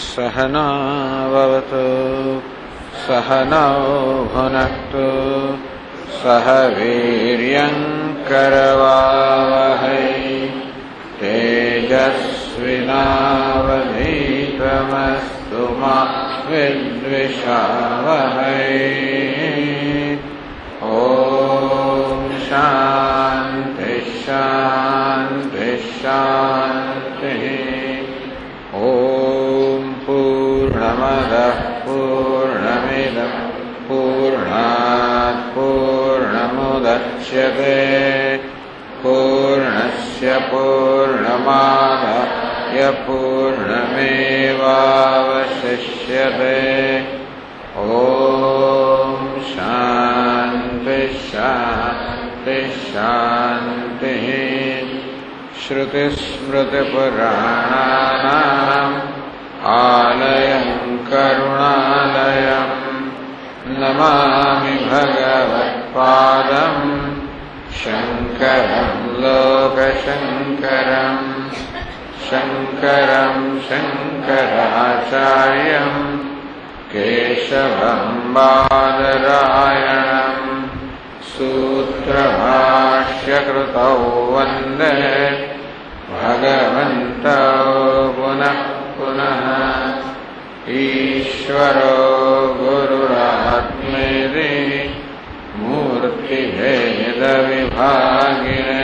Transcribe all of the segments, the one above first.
सहना भवतु सहनौ भुनक्तु सह वीर्यं करवावहै तेजस्विनावधीतमस्तु मा विद्विषावहै। ओम शांति शांति शांति। ओम पूर्णमदः पूर्णमिदं पूर्णात् पूर्णमुदच्यते पूर्णस्य पूर्णमादाय पूर्णमेवावशिष्यते। ओम शांति शांति शांति। श्रुतिस्मृतिपुराणानाम् आलयं करुणालयं नमामि भगवत्पादं शङ्करं लोकशङ्करं शङ्करं शङ्कराचार्यं केशवं बादरायणं सूत्रभाष्यकृतौ वन्दे भगवन्तौ पुनः पुनः। ईश्वरो गुरुरात्मेति मूर्तिभेदविभागिने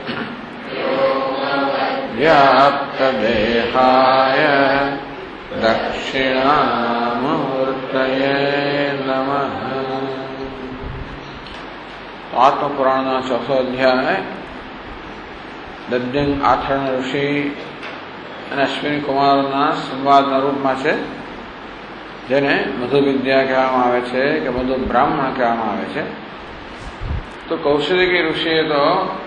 व्याप्तदेहाय दक्षिणामूर्तये नमः। आत्मपुराण चौथो अध्याय દદ્યંગ આથર્ણ ઋષિ અને અશ્વિની કુમારોના સંવાદના રૂપમાં છે, જેને મધુ વિદ્યા કહેવામાં આવે છે કે મધુ બ્રાહ્મણ કહેવામાં આવે છે. તો કૌશિકી ઋષિએ તો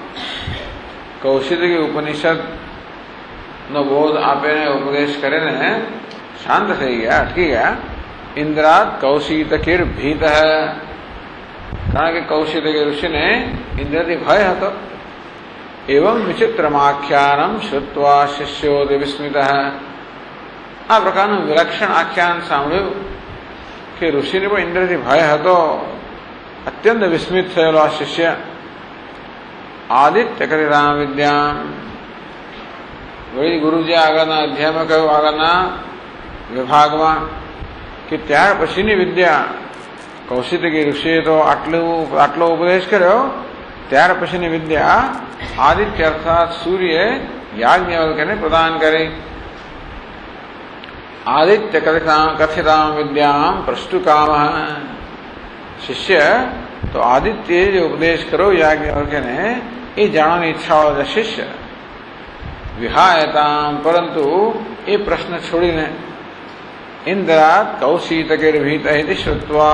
કૌશિકી ઉપનિષદનો બોધ આપીને ઉપદેશ કરીને શાંત થઈ ગયા, અટકી ગયા. ઇન્દ્રાત કૌશિકીર ભીત, કારણ કે કૌશિકી ઋષિને ઇન્દ્રથી ભય હતો. एवं विचित्रमाख्यानम श्रुत्वा शिष्योदि विस्मित. आ प्रकारનું વિલક્ષણ આખ્યાન સાંભળ્યું કે ઋષિને પણ ઇન્દ્રથી ભય હતો. અત્યંત વિસ્મિત થયેલો આ શિષ્ય આદિત્ય કરિરામ વિદ્યા. વળી ગુરુજી આગળના અધ્યાયમાં કહ્યું, આગળના વિભાગમાં, કે ત્યાર પછીની વિદ્યા કૌશિકી ઋષિએ તો આટલો ઉપદેશ કર્યો. ત્યાર પછીની વિદ્યા આદિત્ય અર્થાત સૂર્ય યાજ્ઞવલ્ક્યને પ્રદાન કરી. આદિત્ય કથિતામ વિદ્યામ પ્રષ્ટુકામ. શિષ્ય તો આદિત્ય જે ઉપદેશ કરો યાજ્ઞવલ્ક્યને એ જાણવાની ઈચ્છાવાળો શિષ્ય વિહાયતામ, પરંતુ એ પ્રશ્ન છોડીને ઇન્દ્રાત કૌશિકીર ભીત ઇતિ શ્રુત્વા,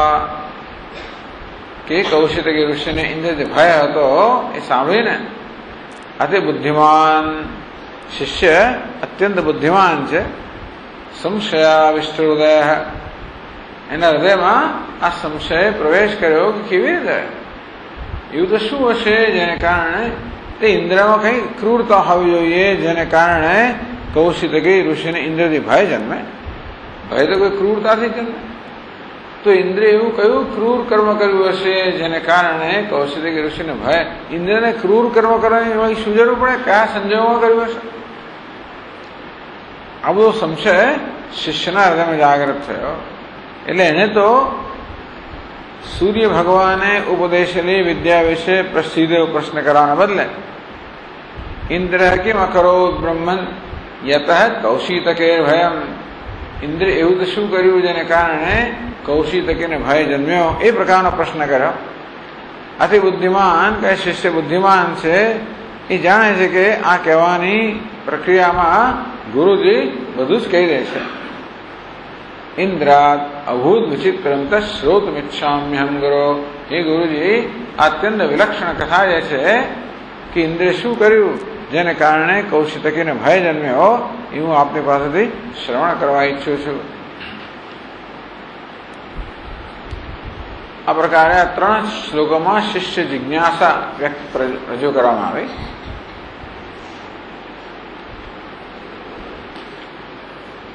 કે કૌશિકી ઋષિને ઇન્દ્રથી ભય હતો એ સાંભળીને અતિ બુદ્ધિમાન શિષ્ય અત્યંત બુદ્ધિમાન છે. સંશયાવિષ્ટ હૃદય, એના હૃદયમાં આ સંશય પ્રવેશ કર્યો કે કેવી રીતે, એવું તો શું હશે જેને કારણે તે ઇન્દ્રમાં કઈ ક્રૂરતા હોવી જોઈએ જેને કારણે કૌશિકી ઋષિને ઇન્દ્રથી ભય જન્મે. ભય તો કોઈ ક્રૂરતાથી જન્મે. તો ઇન્દ્રે એવું કયું ક્રૂર કર્મ કર્યું હશે જેને કારણે કૌશિકી ઋષિને ભય. ઇન્દ્રને ક્રૂર કર્મ કરવાની શું જરૂર પડે, કયા સંજોગોમાં કર્યું હશે? આ બધો સંશય શિષ્યના હૃદયમાં જાગૃત થયો. એટલે એને તો સૂર્ય ભગવાને ઉપદેશેલી વિદ્યા વિશે સીધો પ્રશ્ન કરવાના બદલે ઇન્દ્ર કિમ અકરોત બ્રહ્મન યતઃ કૌશિકેર ભયમ, ઇન્દ્ર એવું તો શું કર્યું જેને કારણે કૌશિકીને ભય જન્મ્યો, એ પ્રકારનો પ્રશ્ન કર્યો. આથી બુદ્ધિમાન કે શિષ્ય બુદ્ધિમાન છે, એ જાણે છે કે આ કહેવાની પ્રક્રિયામાં ગુરુજી બધું જ કહી દે છે. ઇન્દ્રાત અભૂત વિચિત્રમ શ્રોતમિચ્છામ્યહમ ગુરો. એ ગુરુજી અત્યંત વિલક્ષણ કથા જે છે કે ઇન્દ્રે શું કર્યું જેને કારણે કૌશિકીને ભય જન્મ્યો, એ હું આપની પાસેથી શ્રવણ કરવા ઈચ્છું છું. આ પ્રકારે આ 3 શ્લોકોમાં શિષ્ય જિજ્ઞાસા રજૂ કરવામાં આવી.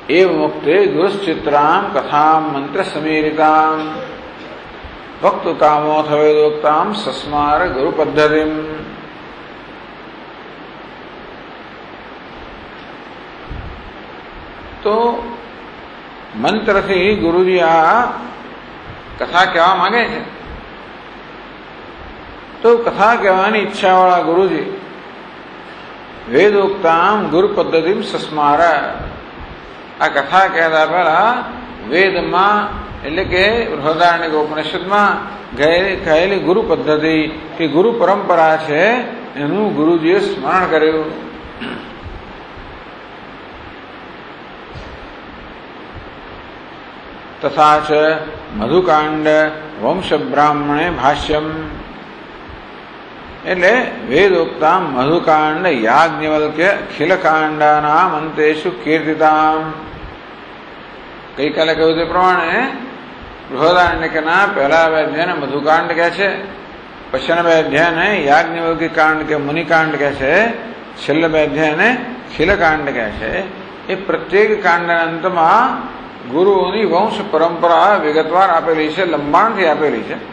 एवं मुक्ते गुरुश्चित्राम कथाम मंत्र समीरिताम वक्तु कामोथ वेदोक्ताम सस्मार गुरु पद्धतिम। तो मंत्र से गुरुजी आ कथा कहवा मांगे छे। तो कथा कहवानी ઈચ્છા वाला गुरुजी वेदोक्ताम गुरु पद्धति सस्मार। आ कथा कहता पहला वेद में એટલે કે બૃહદારણ્યક ઉપનિષદમાં કહેલી ગુરુ પદ્ધતિ કે ગુરુ પરંપરા છે એનું ગુરુજીએ સ્મરણ કર્યું। तथा च मधुकांड वंश ब्राह्मणे भाष्यम એટલે વેદોક્તા મધુકાંડ યાજ્ઞવલ્ક્ય ખિલકાંડાનામ અંતેષુ કીર્તિતામ। ગઈકાલે કહ્યું તે પ્રમાણે બૃહદારણ્યકના પહેલા અધ્યાયને મધુકાંડ કહે છે, પછીના બે અધ્યાયને યાજ્ઞવલ્ક્ય કાંડ કે મુનિકાંડ કહે છે, છેલ્લા બે અધ્યાયને ખિલકાંડ કહે છે। એ પ્રત્યેક કાંડના અંતમાં ગુરુઓની વંશ પરંપરા વિગતવાર આપેલી છે, લંબાણથી આપેલી છે।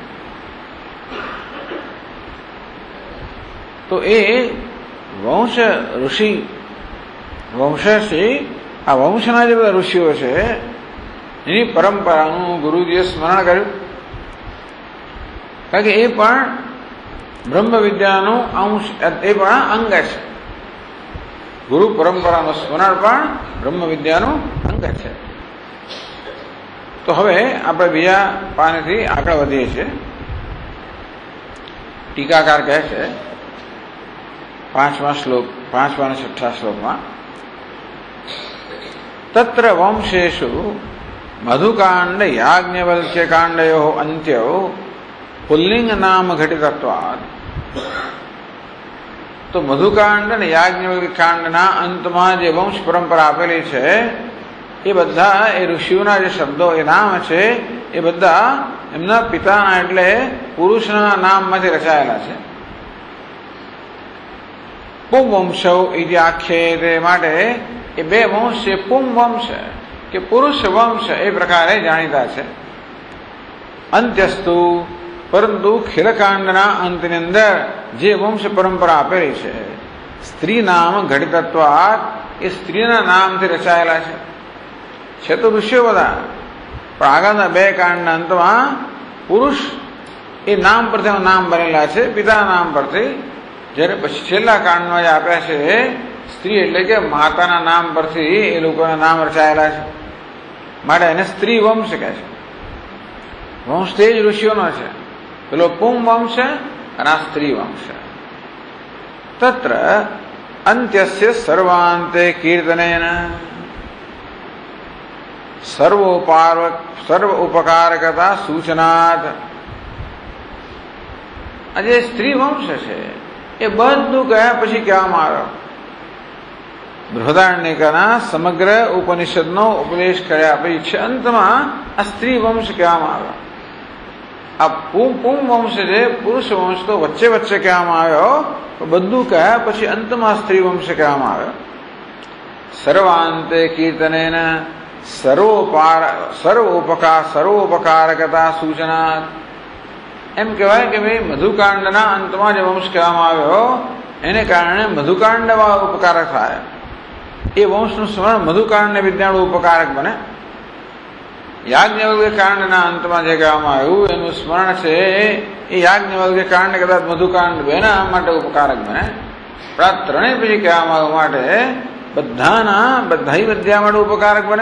तो ये वंश ऋषि वंश से आ वंशना जे बधा ऋषिओ छे एनी परंपरानुं गुरुजीए स्मरण कर्युं। कारण के ए पण ब्रह्म विद्यानुं अंश ए पण अंग छे। गुरु परंपरानुं स्मरण पण ब्रह्म विद्यानुं अंग छे। तो हवे आपणे बीजा पानेथी आगळ वधीए छीए। टीकाकार कहे छे 5वां श्लोक 5वां અને 6ठा श्लोक में तत्र वंशेषु मधुकांड याज्ञवल्क्य कांडयो अंत्यो पुल्लिंग नाम घटितत्वात्। तो मधुकांड ने याज्ञवल्क्य कांडना अंतमां जे वंश परंपरा आपेली छे ए बधा ए ऋषिओना जे शब्दो ए नाम छे ए बधा एमना पिताना एटले पुरुषना नाममांथी रचाયેલા છે। पुंवंश इति आख्येते माटे ए बे वंश छे पुंवंश के पुरुष वंश ए प्रकारे जाणीता छे। अंत्यस्तु परंतु खिलकांडना अंतनी अंदर जे वंश परंपरा आपेली छे स्त्री नाम घटितत्वात् ए स्त्रीना नामथी रचाયેલા छे तो ऋषिओ बधा पण આગળના બે કાંડના અંતમાં પુરુષ એ નામ પરથી નામ બનેલા છે, પિતાના નામ પરથી। જ્યારે પછી છેલ્લા કાંડમાં જે આપ્યા છે સ્ત્રી એટલે કે માતાના નામ પરથી એ લોકોના નામ રચાયેલા છે, માટે એને સ્ત્રી વંશ કહે છે। વંશ તે જ ઋષિઓનો છે, પેલો પું વંશ અને આ સ્ત્રી વંશ। તત્ર અંત્યસ્ય સર્વાંતે કીર્તનેન सर्व उपकारकता सूचनात्। आज स्त्री वंश है ये बधु कह्या पछी कहेवामां आव्यो। बृहदारण्यकना समग्र उपनिषदनो उपदेश कर्या पछी अंतमां आ स्त्री वंश कहेवामां आव्यो। आ पुं वंश जे पुरुष वंश तो वच्चे वच्चे कहेवामां आव्यो, बधु कह्या पछी अंतमां स्त्री वंश कहेवामां आव्यो। सर्वांते कीर्तनेन सर्वोपकारकता सूचना। एम कहेवाय के भाई मधुकांडना अंतमां जे वंश कहेवामां आव्यो एने कारणे मधुकांडवाळो उपकारक थाय। ए वंशनुं स्मरण मधुकांडने विद्याळो उपकारक बने। याज्ञवल्क्य कांडना अंतमां जे कहेवामां आव्युं एनुं स्मरण छे ए याज्ञवल्क्य कांड कदाच मधुकांड बेना माटे उपकारक बने। पण आ त्रणेय पछी कहेवामां आव्युं माटे बधाई विद्या माटे उपकारक बने।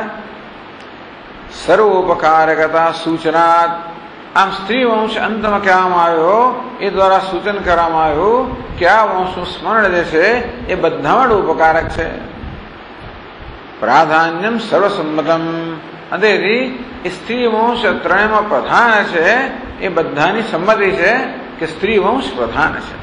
सर्वोपकारकता सूचनात्। आम स्त्री वंश अंतमां कहेवामां आव्यो ए द्वारा सूचन करवामां आव्युं के आ वंशनुं स्मरण जे छे ए बधा माटे उपकारक छे। प्राधान्यम सर्वसम्मतम। अतेथी स्त्री वंश त्रणेयमां प्रधान छे ए बधानी सम्मति छे के स्त्री वंश प्रधान छे।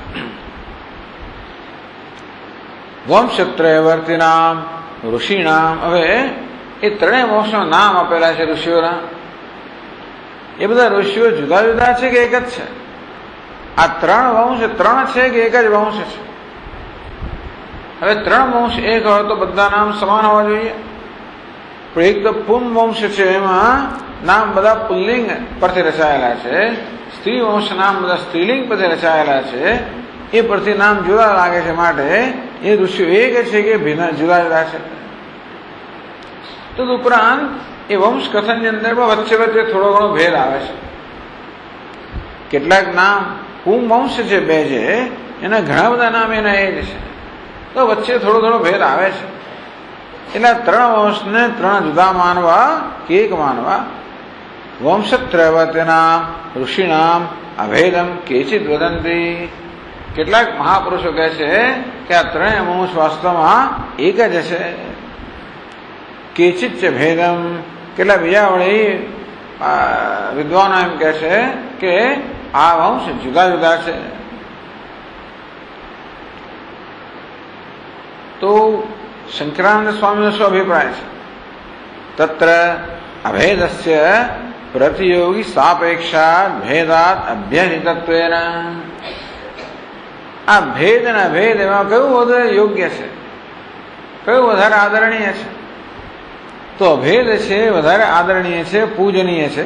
वंशत्रयवर्तिनाम ऋषिणाम। हवे ए त्रणेय वंशना नाम आपेला छे ऋषिओना। ए बधा ऋषिओ जुदा जुदा छे के एक ज छे? आ त्रण वंश त्रण छे के एक ज वंश छे? हवे त्रण वंश एक होय तो बधा नाम समान होवा जोईए। પણ એક તો પુમ વંશ છે, એમાં નામ બધા પુલ્લિંગ પરથી રચાયેલા છે, સ્ત્રી વંશ નામ બધા સ્ત્રીલિંગ પરથી રચાયેલા છે, એ પરથી નામ જુદા લાગે છે, માટે એ ઋષિઓ એક છે કે ભિન્ન જુદા જુદા છે. તદુપરાંત એ વંશ કથનની અંદર વચ્ચે વચ્ચે થોડો ઘણો ભેદ આવે છે. કેટલાક નામ પુમ વંશ છે બે છે, એના ઘણા બધા નામ એના એ જ છે, તો વચ્ચે થોડો થોડો ભેદ આવે છે. એટલે ત્રણ વંશને ત્રણ જુદા માનવા કે એક માનવા. વંશત્રયવત્યનામ ઋષિનામ અભેદમ કેચિત વદંતી. કેટલાક મહાપુરુષો કહે છે કે આ ત્રણેય વંશ વાસ્તવમાં એક જ છે. કેચિત છે ભેદમ. કેટલા બીજા વળી વિદ્વાનો એમ કહે છે કે આ વંશ જુદા જુદા છે. તો શંકરાનંદ સ્વામીનો શું અભિપ્રાય છે? તત્ર અભેદસ્ય પ્રતિયોગી સાપેક્ષા ભેદાત અભ્યહિતત્વેન. આ ભેદ અને અભેદ એમાં કયું વધારે યોગ્ય છે, કયું વધારે આદરણીય છે? તો અભેદ છે વધારે આદરણીય છે, પૂજનીય છે.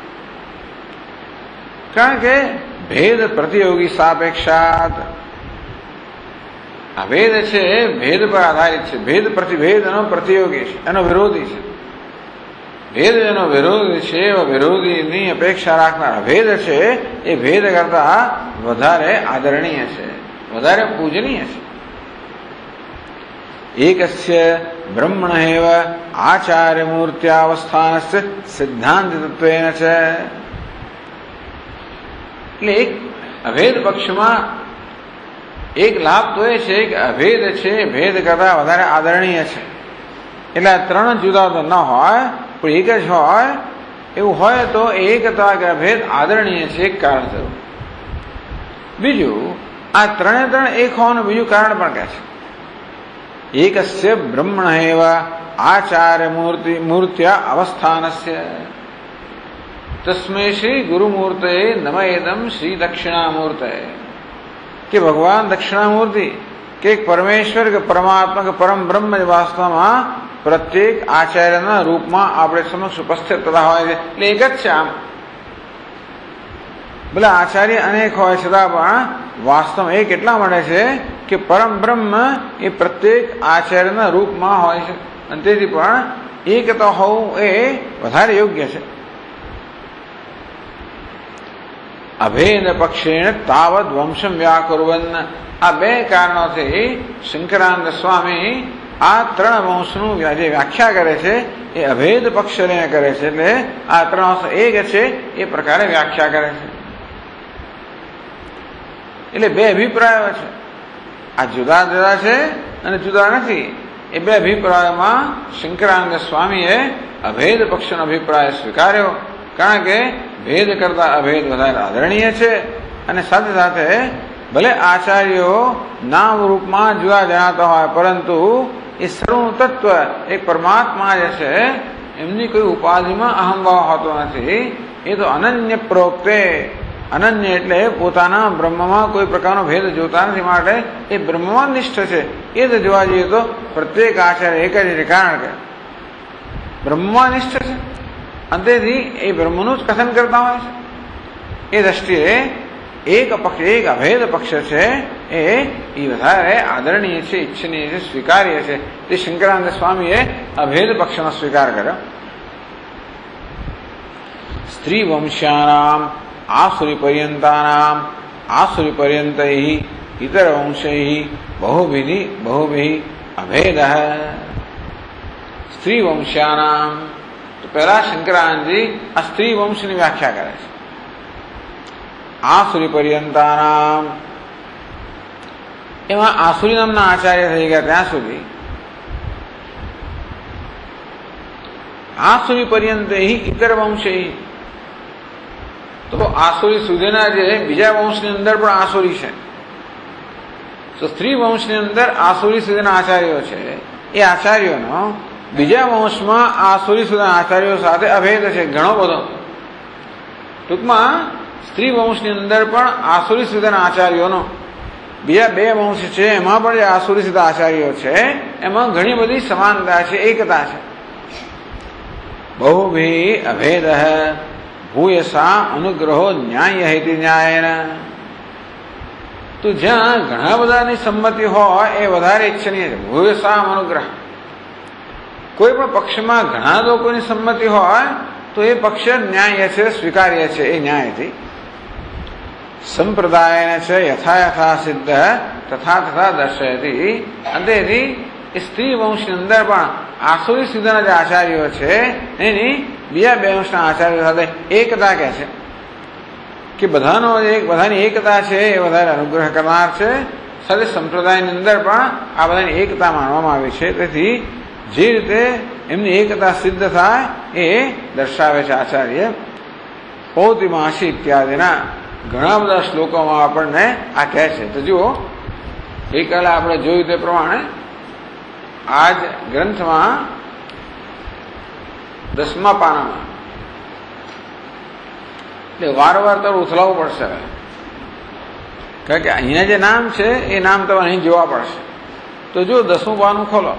કારણ કે ભેદ પ્રતિયોગી સાપેક્ષાત. અભેદ છે ભેદ પર આધારિત છે, ભેદ પ્રતિભેદ એનો પ્રતિયોગી છે, એનો વિરોધી છે. ભેદ એનો વિરોધી છે, એવા વિરોધીની અપેક્ષા રાખનાર અભેદ છે એ ભેદ કરતા વધારે આદરણીય છે, વધારે પૂજનીય છે. એકસ્ય બ્રહ્મણેવ આચાર્ય મૂર્ત્યાવસ્થાનસ્ય સિદ્ધાંત તત્વેન છે. એટલે એક અભેદ પક્ષમાં એક લાભ તો એ છે કે અભેદ છે ભેદ કરતા વધારે આદરણીય છે. એટલે ત્રણ જુદા તો ન હોય પણ એક જ હોય. એવું હોય તો એકતા કે અભેદ આદરણીય છે, એક કારણ થયું. બીજું, આ ત્રણે ત્રણ એક હોવાનું બીજું કારણ પણ કહે છે. એકસ્ય બ્રહ્મણેવ આચાર્ય મૂર્ત્યા અવસ્થાનસ્ય તસ્મૈ શ્રી ગુરુમૂર્તએ નમયેદમ શ્રી દક્ષિણામૂર્તએ. કે ભગવાન દક્ષિણામૂર્તિ કે પરમેશ્વર કે પરમાત્મા કે પરમ બ્રહ્મ વાસ્તવમાં પ્રત્યેક આચાર્યના રૂપમાં આપણે સમક્ષ ઉપસ્થિત થતા હોય છે. એટલે એક જ છે. આમ ભલે આચાર્ય અનેક હોય છતાં પણ વાસ્તવ એક એટલા માટે છે કે પરમ બ્રહ્મ એ પ્રત્યેક આચાર્યના રૂપમાં હોય છે, અને તેથી પણ એકતા હોવું એ વધારે યોગ્ય છે. અભેદ પક્ષેણ તાવદ વંશમ વ્યાકુર્વન. આ બે કારણોથી શંકરાનંદ સ્વામી આ ત્રણ વંશનું જે વ્યાખ્યા કરે છે એ અભેદ પક્ષ લઈને કરે છે. એટલે આ ત્રણ વંશ એક છે એ પ્રકારે વ્યાખ્યા કરે છે. એટલે બે અભિપ્રાયો છે. આ જુદા જુદા છે અને જુદા નથી. એ બે અભિપ્રાયોમાં શંકરાનંદ સ્વામીએ અભેદ પક્ષનો અભિપ્રાય સ્વીકાર્યો. કારણ કે ભેદ કરતા અભેદ વધારે આદરણીય છે, અને સાથે સાથે ભલે આચાર્યો નામ રૂપમાં જુદા જણાતા હોય, પરંતુ એ સર્વ તત્વ એક પરમાત્મા જે છે એમની કોઈ ઉપાધિમાં અહંભાવ હોતો નથી. એ તો અનન્ય પ્રોક્તે. અનન્ય એટલે પોતાના બ્રહ્મમાં કોઈ પ્રકારનો ભેદ જોતા નથી, માટે એ બ્રહ્મમાં નિષ્ઠ છે. એ તો જોવા જઈએ તો પ્રત્યેક આચાર્ય એક જ છે, કારણ કે બ્રહ્મમાં નિષ્ઠ છે, અંતેથી એ બ્રહ્મનું જ કથન કરતા હોય છે. એ દ્રષ્ટિએ એક પક્ષ, એક અભેદ પક્ષ છે એ વધારે આદરણીય છે, ઈચ્છનીય છે, સ્વીકાર્ય છે. તે શંકરાનંદ સ્વામીએ અભેદ પક્ષનો સ્વીકાર કર્યો. સ્ત્રી વંશ્યાનામ આસુરી પર્યંતાનામ આસુરી પર્યંતૈ ઇતર વંશૈ બહુભિઃ અભેદ. સ્ત્રી વંશ્યાનામ, તો પહેલા શંકરાનંદજી આ સ્ત્રી વંશની વ્યાખ્યા કરે છે. આસુરી પર્યંતાનામ, એમાં આસુરી નામના આચાર્ય થઈ ગયા ત્યાં સુધી આસુરી પર્યંત ઇતર વંશૈ. તો આસુરી સુધીના જે બીજા વંશની અંદર પણ આસુરી છે. તો સ્ત્રી વંશની અંદર આસુરી સુધીના આચાર્યો છે. એ આચાર્યોનો બીજા વંશમાં આસુરી સુધીના આચાર્યો સાથે અભેદ છે, ઘણો બધો. ટૂંકમાં સ્ત્રી વંશની અંદર પણ આસુરી સુધીના આચાર્યોનો બીજા બે વંશ છે એમાં પણ જે આસુરી સુધીના આચાર્યો છે એમાં ઘણી બધી સમાનતા છે, એકતા છે. बहुभिः अभेदः भूयसा अनुग्रहो न्याय इति न्यायेन। तो જ્યાં ઘણા બધાની સંમતિ હોય એ વધારે ઈચ્છનીય છે. ભૂયસામ અનુગ્રહ. કોઈ પણ પક્ષમાં ઘણા લોકોની સંમતિ હોય તો એ પક્ષ ન્યાય છે, સ્વીકાર્ય છે. એ ન્યાયથી સંપ્રદાયને છે યથા યથા સિદ્ધ તથા તથા દર્શયતી. અંતેથી એ સ્ત્રી વંશની અંદર પણ આસુરી સિદ્ધના જે આચાર્યો છે એની બીજા બે વંશના આચાર્યો સાથે એકતા કહે છે કે બધાની એકતા છે એ વધારે અનુગ્રહ કરનાર છે. સાથે સંપ્રદાયની અંદર પણ આ બધાની એકતા માનવામાં આવી છે. તેથી જે રીતે એમની એકતા સિદ્ધ થાય એ દર્શાવે છે આચાર્ય. પૌતિમાસી ઇત્યાદિના ઘણા બધા શ્લોકોમાં આપણને આ કહે છે. તો જુઓ, ગઈકાલે આપણે જોયું તે પ્રમાણે આ જ ગ્રંથમાં 10મા પાનામાં એટલે વારંવાર તો ઉથલાવવું પડશે. કારણ કે અહીંયા જે નામ છે એ નામ તમારે અહીં જોવા પડશે. તો જો 10મું પાનું ખોલો.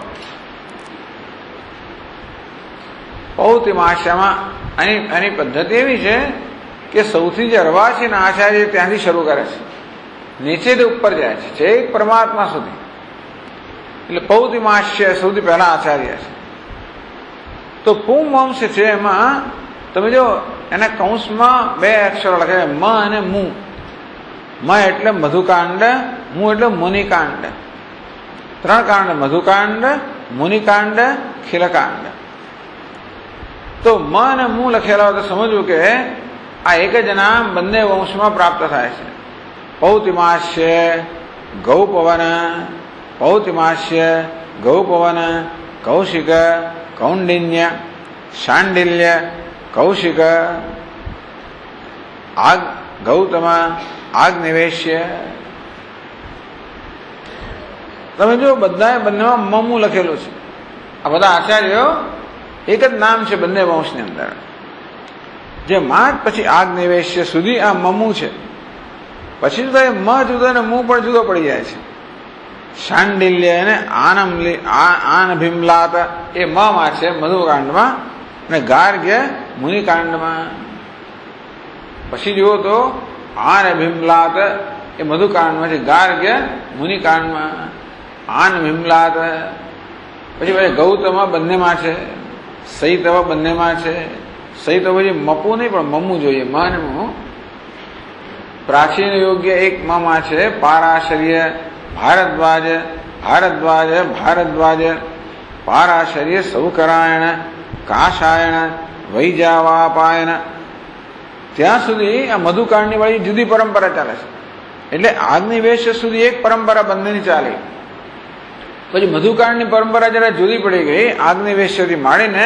પૌતિમાસ્યામાં આની પદ્ધતિ એવી છે કે સૌથી જે રવા છે ને આચાર્ય ત્યાંથી શરૂ કરે છે, નીચેથી ઉપર જાય છે છેક પરમાત્મા સુધી. એટલે પૌતિમાસ્ય સૌથી પહેલા આચાર્ય છે. તો પુમ વંશ છે એમાં તમે જો એના કૌંસમાં બે અક્ષરો લખે મ અને મુ. મ એટલે મધુકાંડ, મુ એટલે મુનિકાંડ. 3 કાંડ: મધુકાંડ, મુનિકાંડ, ખીલકાંડ. તો મ અને મુ લખેલા હોય તો સમજવું કે આ એક જ નામ બંને વંશમાં પ્રાપ્ત થાય છે. પૌતિમાસ્ય ગૌપવન, પૌતિમાસ્ય ગૌપવન, કૌશિક, કૌંડિન્ય, શાંડિલ્ય, કૌશિક, ગૌતમ, આગનિવેશ્ય. તમે જો બધા બંનેમાં મમુ લખેલું છે. આ બધા આચાર્યો એક જ નામ છે બંને વંશની અંદર. જે માત પછી આગનિવેશ્ય સુધી આ મમુ છે. પછી તો એ મ જુદો ને મુ પણ જુદો પડી જાય છે. શાંડિલ્ય અને આનભિમલાત એ માં છે મધુકાંડમાં, અને ગાર્ગ્ય મુનિકાંડમાં. પછી જુઓ તો આનભિમલાત એ મધુકાંડમાં છે, ગાર્ગ્ય મુનિકાંડમાં. આનભિમલાત પછી ગૌતમ બંનેમાં છે, સૈતવ બંનેમાં છે. સૈતવ પછી મપુ નહીં પણ મમ્મુ જોઈએ, મ અને મુ. પ્રાચીન યોગ્ય એક મમાં છે. પારાશર્ય, ભારદ્વાજ, ભારદ્વાજ, ભારદ્વાજ, પારાશર્ય, સૌકરાયણ, કાશાયણ, વૈજાવાપાયન. ત્યાં સુધી આ મધુકાંડની વાળી જુદી પરંપરા ચાલે છે. એટલે આગનિવેશ સુધી એક પરંપરા બંનેની ચાલી. પછી મધુકાંડની પરંપરા જરા જુદી પડી ગઈ. આગનિવેશ્યથી માંડીને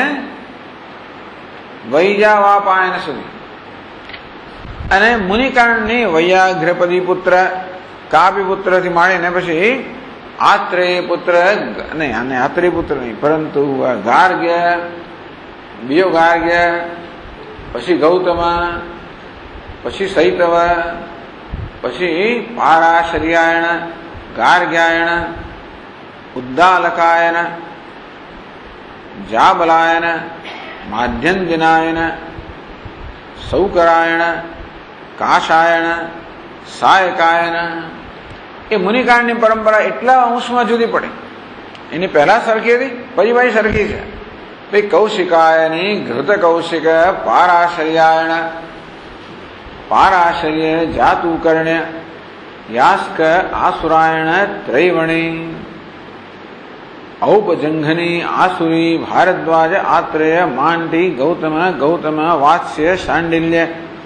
વૈજાવાપાયન સુધી. અને મુનિકાંડની વૈયાઘ્રપદી પુત્ર, કાપી પુત્રથી માંડીને પછી આત્રેય પુત્ર, નહીં અને આત્રેય પુત્ર નહીં પરંતુ ગાર્ગ્ય, બીજો ગાર્ગ્ય, પછી ગૌતમ, પછી સૈતવ, પછી પારાશર્યાયણ, ગાર્ગ્યાયણ, ઉદ્દાલકાયન, જાબલાયન, માધ્યંજનાયન, સૌકરાયણ, કાશાયણ, સાયકાયન. એ મુનિકાંડની પરંપરા એટલા અંશમાં જુદી પડે. એની પહેલા સરખી હતી, પછી ભાઈ સરખી છે. ભાઈ કૌશિકાયની ઘૃત કૌશિક, પારાશર્યાયણ, પારાશર્ય, જાતુકર્ણ્ય, યાસ્ક, આસુરાયણ, ત્રૈવણી, ઔપજંઘની, આસુરી, ભારદ્વાજ, આત્રેય, માંડી, ગૌતમ, ગૌતમ, વાત્સ્ય, શાંડિલ્ય,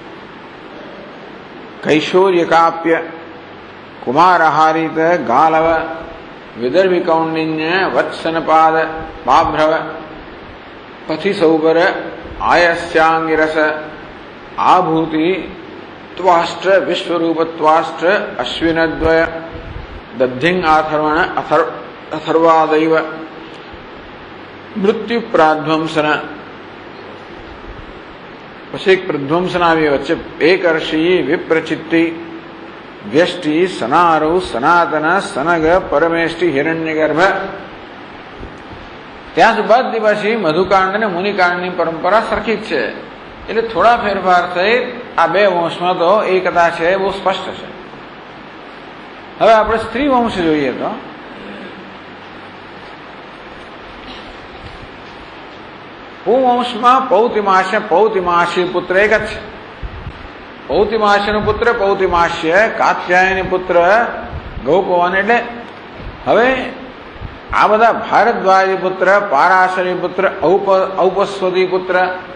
કૈશોર્ય કાપ્ય, કુમારહારિત, ગાલવ, વિદર્ભી કૌંડિન્ય, વત્સનપાદ, બાભ્રવ, પથિસૌબર, આયસ્યાંગિરસ, આભૂતિ, ત્વાષ્ટ્ર, વિશ્વરૂપત્વાષ્ટ્ર, અશ્વિનદ્વય, દધ્ધિંગ આથર્વણ, અથર્વાદૈવ, મૃત્યુ પ્રાધ્વંસન. પછી એક પ્રધ્વંસન આવી વચ્ચે. એકર્ષી, વિપ્રચિત્તિ, વ્યષ્ટિ, સનારૌ, સનાતન, સનગ, પરમેષ્ટિ, હિરણ્યગર્ભ, ત્યારબાદ પછી મધુકાંડ અને મુનિકાંડની પરંપરા સરખી જ છે. એટલે થોડા ફેરફાર સહિત આ બે વંશમાં તો એકતા છે, બહુ સ્પષ્ટ છે. હવે આપણે સ્ત્રી વંશ જોઈએ તો પુવંશમાં પૌતિમાશી પુત્ર એક જ છે. પૌતિમાશ્યનો પુત્ર પૌતિમાશ્ય, કાત્યાયની પુત્ર ગૌપવન. એટલે હવે આ બધા ભારદ્વાજી પુત્ર, પારાશરી પુત્ર, ઔપસ્વદી પુત્ર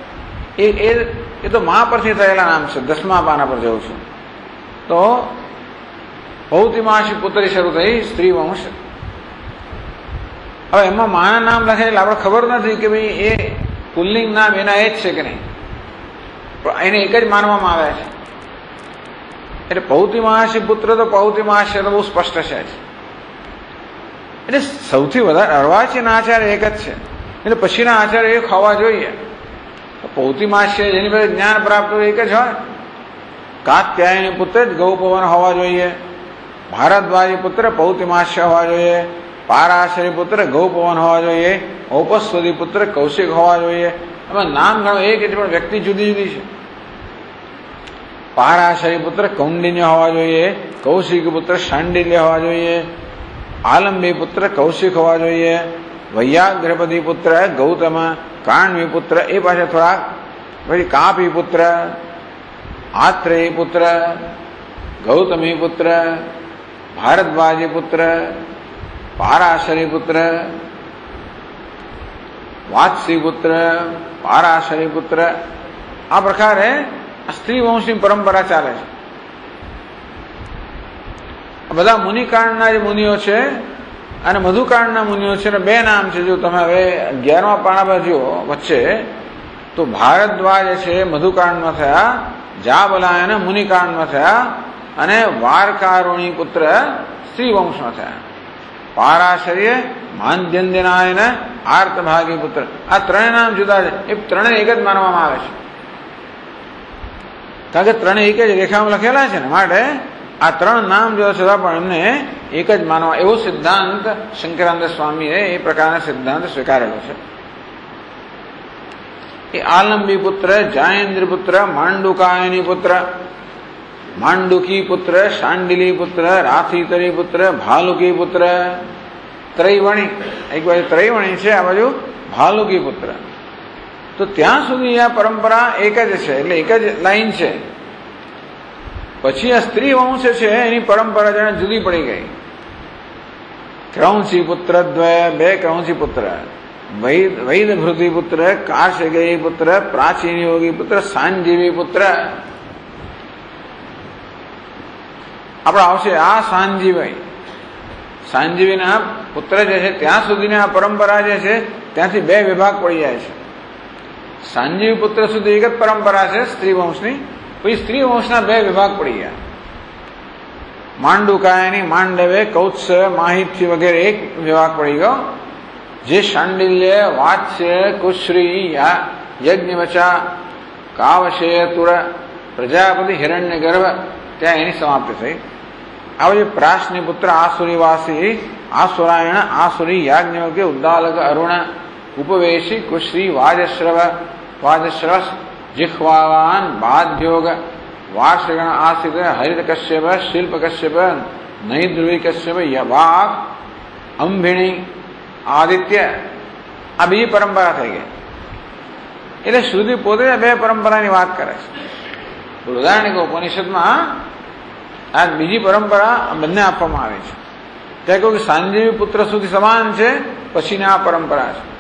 એ તો મા પરથી થયેલા નામ છે. 10મા પાના પર જઉં છું તો પૌતિમાશી પુત્રી શરૂ થઈ સ્ત્રી વંશ. હવે એમાં માના નામ લખે એટલે આપણે ખબર નથી કે ભાઈ એ પુલ્લિંગ નામ એના એ જ છે કે નહીં, એને એક જ માનવામાં આવે છે. એટલે પૌતિમાશી પુત્ર તો પૌતિમાશ્ય તો બહુ સ્પષ્ટ છે. એટલે સૌથી વધારે અર્વાચીન આચાર્ય એક જ છે. એટલે પછીના આચાર્ય એક હોવા જોઈએ. પૌતિમાશ્ય જેની પાસે જ્ઞાન પ્રાપ્ત હોય એક જ હોય. કાત્યાયની પુત્ર જ ગૌપવન હોવા જોઈએ, ભારદ્વાજી પુત્ર પૌતિમાશ્ય હોવા જોઈએ, પારાશરી પુત્ર ગૌપવન હોવા જોઈએ, ઔપસ્વદી પુત્ર કૌશિક હોવા જોઈએ. એમાં નામ ગણો એક જ, પણ વ્યક્તિ જુદી જુદી છે. પારાશરી પુત્ર કૌંડિન્ય હોવા જોઈએ, કૌશિક પુત્ર શાંડિલ્ય હોવા જોઈએ, આલંબી પુત્ર કૌશિક હોવા જોઈએ, વૈયાગ્રપદી પુત્ર ગૌતમ, કાણવી પુત્ર એ પાછા થોડા, પછી કાપી પુત્ર, આત્રેય પુત્ર, ગૌતમી પુત્ર, ભારદ્વાજી પુત્ર, પારાશરી પુત્ર, વાત્સી પુત્ર, પારાશરી પુત્ર. આ પ્રકારે સ્ત્રી વંશની પરંપરા ચાલે છે. બધા મુનિકાંડના જે મુનિઓ છે અને મધુકાંડના મુનિઓ છે, બે નામ છે. જો તમે હવે 11મા પાના પર જુઓ વચ્ચે તો ભારદ્વાજ છે મધુકાંડમાં થયા, જાબલાયન મુનિકાંડમાં થયા અને વારકારુણી પુત્ર સ્ત્રી વંશમાં થયા. પારાશર્ય માંદ્યન્યનાયન આર્તભાગી પુત્ર. આ ત્રણેય નામ જુદા છે. એ ત્રણેય એક જ માનવામાં આવે છે, કારણ કે ત્રણેય એક જ રેખામાં લખેલા છે ને, માટે આ ત્રણ નામ જો છતાં પણ એમને એક જ માનવા, એવો સિદ્ધાંત શંકરાનંદ સ્વામીએ એ પ્રકારના સિદ્ધાંત સ્વીકારેલો છે. એ આલંબી પુત્ર, જાયેન્દ્ર પુત્ર, માંડુકાયની પુત્ર, માંડુકી પુત્ર, શાંડિલી પુત્ર, રાથીતરી પુત્ર, ભાલુકી પુત્ર, ત્રૈવણી. એક બાજુ ત્રૈવણી છે, આ બાજુ ભાલુકી પુત્ર. તો ત્યાં સુધી આ પરંપરા એક જ છે, એટલે એક જ લાઈન છે. પછી આ સ્ત્રી વંશ છે એની પરંપરા જાણે જુદી પડી ગઈ. ક્રૌંસી પુત્ર દ્વય, બે ક્રૌંસી પુત્ર, વૈદભૃતિ પુત્ર, કાશગેયી પુત્ર, પ્રાચીન યોગી પુત્ર, સાંજીવી પુત્ર. આપણે આવશે આ સાંજીવીના પુત્ર જે છે ત્યાં સુધીની આ પરંપરા જે છે ત્યાંથી બે વિભાગ પડી જાય છે. સાંજીવી પુત્ર સુધી એક જ પરંપરા છે સ્ત્રી વંશની, પછી સ્ત્રી વંશના બે વિભાગ પડી ગયા. માંડુકાયની, માંડવે, કૌત્સ, માહિત્ય વગેરે એક વિભાગ પડી ગયો. જે શાંડિલ્ય, વાત્સ્ય, કુશ્રી, યજ્ઞવચા, કાવશેય, તુર, પ્રજાપતિ, હિરણ્ય ગર્ભ, ત્યાં એની સમાપ્તિ થઈ. આ જે પ્રાસની પુત્ર આસુરીવાસી, આસુરાયણ, આસુરી, યાજ્ઞવલ્ક્ય, ઉદ્દાલક, અરુણ, ઉપવેશી, કુશ્રી, વાજશ્રવ, जिह्वावान, बाध्योग, वार्षगण आश्रित, हरित कश्यप, शिल्प कश्यप, नैद्रुवी कश्यप, यवाक, अंभिणी, आदित्य. આ બીજી પરંપરા થઈ ગઈ. એટલે શ્રુતિ પોતે બે પરંપરાની વાત કરે છે. બૃહદારણ્યક ઉપનિષદમાં આ બીજી પરંપરા બંને આપવામાં આવી છે. ત્યાં કહ્યું કે સાંજીવી પુત્ર સુધી સમાન છે, પછીની આ પરંપરા છે.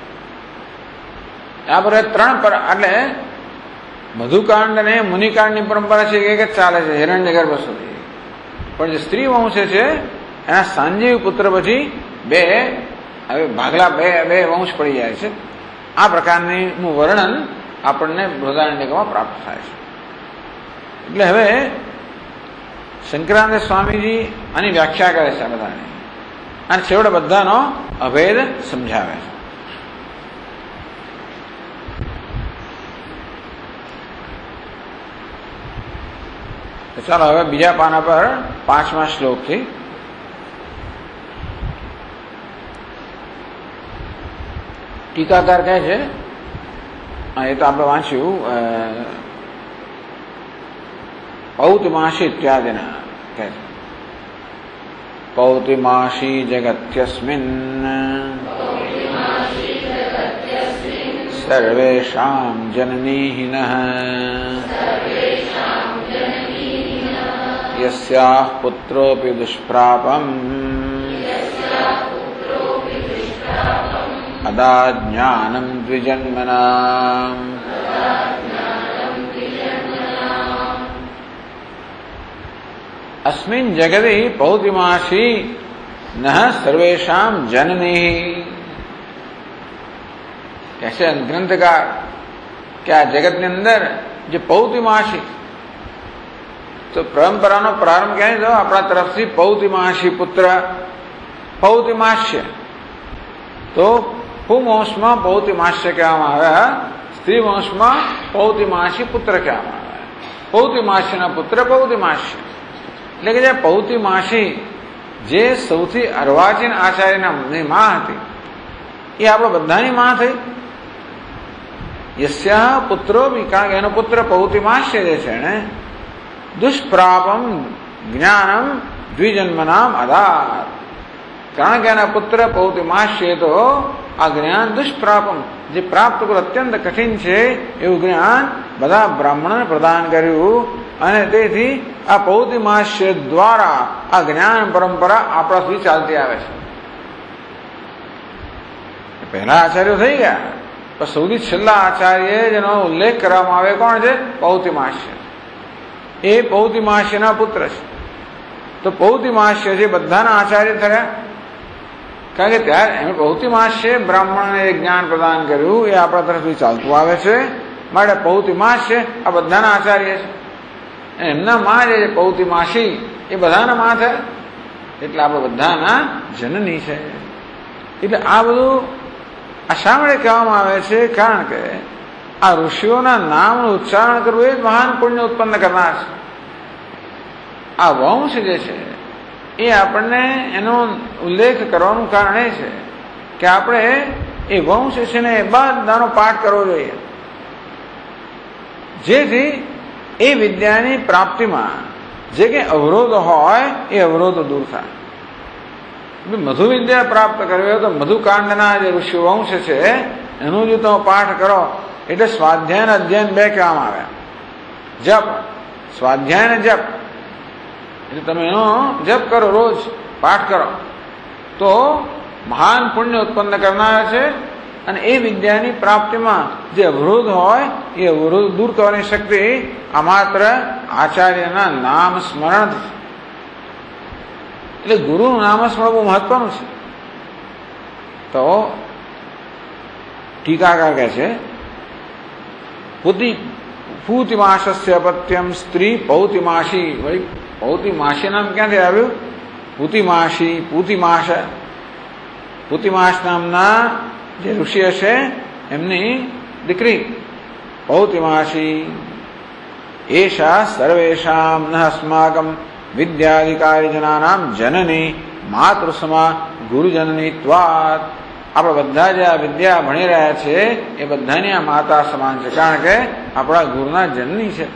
આ પર ત્રણ એટલે મધુકાંડ અને મુનિકાંડની પરંપરા છે એક જ ચાલે છે હિરણ્ય ગર્ભ સુધી. પણ જે સ્ત્રી વંશ છે એના સાંજીવી પુત્ર પછી બે હવે ભાગલા બે વંશ પડી જાય છે. આ પ્રકારનું વર્ણન આપણને બૃહદારણ્યકમાં પ્રાપ્ત થાય છે. એટલે હવે શંકરાનંદ સ્વામીજી આની વ્યાખ્યા કરે છે આ બધાને, અને છેવટે બધાનો અભેદ સમજાવે છે. ચાલો હવે બીજા પાના પર 5મા શ્લોકથી ટીકાકાર કહે છે, એ તો આપણે વાંચ્યું, પૌતિમાસી ઇત્યાદિના કહે છે. પૌતિમાસી જગત્યસ્મિન સર્વેષાં જનનીહિનઃ યસ્યાઃ પુત્રોપી દુષ્પ્રાપમ અદા જ્ઞાનમ દ્વિજન્મનામ. अस्मिन् जगति पौतिमासी नः सर्वेषां जननी. कैसे ग्रंथकार क्या जगत ने अंदर जो पौतिमासी, तो परंपराનો પ્રારંભ ક્યાં થયો? આપણા તરફથી પૌતિમાસી પુત્ર, પૌતિમાસ્ય. તો પુંવંશમાં પૌતિમાસ્ય કહેવામાં આવ્યા, સ્ત્રી વંશમાં પૌતિમાસી પુત્ર કહેવામાં આવ્યા. પૌતિમાસ્યના પુત્ર પૌતિમાસ્ય. એટલે કે જે પૌતિમાસી જે સૌથી અર્વાચીન આચાર્યની માં હતી, એ આપણે બધાની માં થઈ. યસ્યાઃ પુત્રો બી, કારણ કે એનો પુત્ર પૌતિમાસ્ય જે છે ને, દુષ્પ્રાપમ જ્ઞાનમ દ્વિજન્મનામ અદાત. કારણ કે એના પુત્ર પૌતિમાસ્ય તો આ જ્ઞાન દુષ્પ્રાપમ, જે પ્રાપ્ત કરવું અત્યંત કઠિન છે એવું જ્ઞાન બધા બ્રાહ્મણોને પ્રદાન કર્યું. અને તેથી આ પૌતિમાસ્ય દ્વારા આ જ્ઞાન પરંપરા આપણા સુધી ચાલતી આવે છે. પહેલા આચાર્યો થઈ ગયા, પણ સૌથી છેલ્લા આચાર્ય જેનો ઉલ્લેખ કરવામાં આવે કોણ છે? પૌતિમાસ્ય. એ પૌતિમાસ્યના પુત્ર છે. તો પૌતિમાસ્ય જે બધાના આચાર્ય થયા, કારણ કે ત્યારે એમ પૌતિમાસ્ય બ્રાહ્મણને જ્ઞાન પ્રદાન કર્યું, એ આપણા તરફથી ચાલતું આવે છે. માટે પૌતિમાસ્ય આ બધાના આચાર્ય છે. એમના માં જે પૌતિમાસી એ બધાના માં છે, એટલે આપણે બધાના જનની છે. એટલે આ બધું આ શા માટે કહેવામાં આવે છે? કારણ કે આ ઋષિઓના નામનું ઉચ્ચારણ કરવું એ મહાન પુણ્ય ઉત્પન્ન કરનાર છે. આ વંશ જે છે એ આપણને એનો ઉલ્લેખ કરવાનું કારણ એ છે કે આપણે એ વંશ છે ને એ બધાનો પાઠ કરવો જોઈએ, જેથી એ વિદ્યાની પ્રાપ્તિમાં જે કંઈ અવરોધ હોય એ અવરોધો દૂર થાય. મધુ વિદ્યા પ્રાપ્ત કરવી હોય તો મધુકાંડના જે ઋષિ વંશ છે એનું જો તમે પાઠ કરો, એટલે સ્વાધ્યાય અને અધ્યયન બે કહેવામાં આવ્યા. જપ, સ્વાધ્યાય અને જપ, એટલે તમે એનો જપ કરો, રોજ પાઠ કરો, તો મહાન પુણ્ય ઉત્પન્ન કરનાર છે. અને એ વિદ્યાની પ્રાપ્તિમાં જે અવરોધ હોય એ અવરોધ દૂર કરવાની શક્તિ આ માત્ર આચાર્યના નામ સ્મરણ. એટલે ગુરુનું નામ સ્મરણ બહુ મહત્વનું છે. તો ટીકાકાર કહે છે, પૂતિમાસસ્ય અપત્યમ સ્ત્રી પૌતિમાસી. ભાઈ પૌતિમાસી નામ ક્યાંથી આવ્યું? પૂતિમાસી, પૂતિમાસ. પૂતિમાસ નામના જે ઋષિ હશે એમની દીકરી પૌતિમાસી. એષા સર્વેષાં ન અસ્માકં વિદ્યાધિકારી જનાનામ જનની માતૃસમા ગુરુજનનીત્વાત. આપણે બધા જે આ વિદ્યા ભણી રહ્યા છે એ બધાની આ માતા સમાન છે, કારણ કે આપણા ગુરુના જનની છે.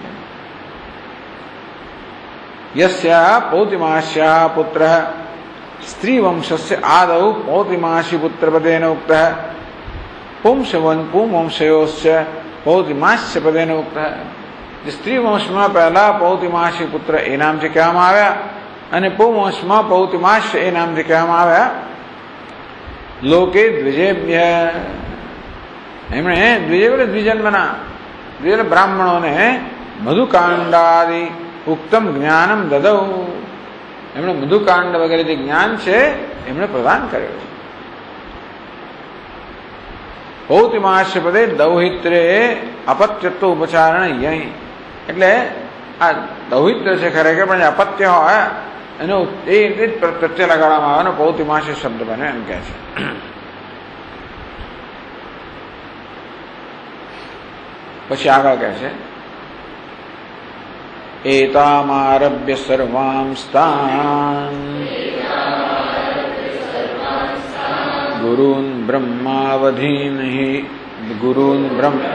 યસ્યા પૌતિમાસ્યા પુત્ર સ્ત્રી વંશસ્ય આદૌ પૌતિમાસી પુત્ર પદેન ઉક્ત પુંવંશયોશ્ચ પૌતિમાસ્ય પદેન ઉક્ત. જે સ્ત્રી વંશમાં પહેલા પૌતિમાસી પુત્ર એ નામથી કહેવામાં આવ્યા, અને પુંવંશમાં પૌતિમાસ્ય એ નામથી કહેવામાં આવ્યા. લોકે દ્વિજેભ્ય, એમણે દ્વિજે એટલે દ્વિજન્મના, દ્વિજ બ્રાહ્મણોને મધુકાંડાદિ ઉક્તમ જ્ઞાનમ દદૌ. એમણે મધુકાંડ વગેરે જે જ્ઞાન છે એમણે પ્રદાન કર્યો છે. પૌતિમાસ્ય પદે દૌહિત્રે અપત્યત્વ ઉપચારણ યહી. એટલે આ દૌહિત્ર છે ખરેખર, પણ અપત્ય હોય એનો એ રીતે જ પ્રત્યય લગાડવામાં આવે, પૌતિમાસ્ય શબ્દ બને એમ કહે છે. પછી આગળ કહે છે, એતામારભ્ય સર્વાંસ્તાન गुरून् ब्रह्मावधीन् हि गुरून्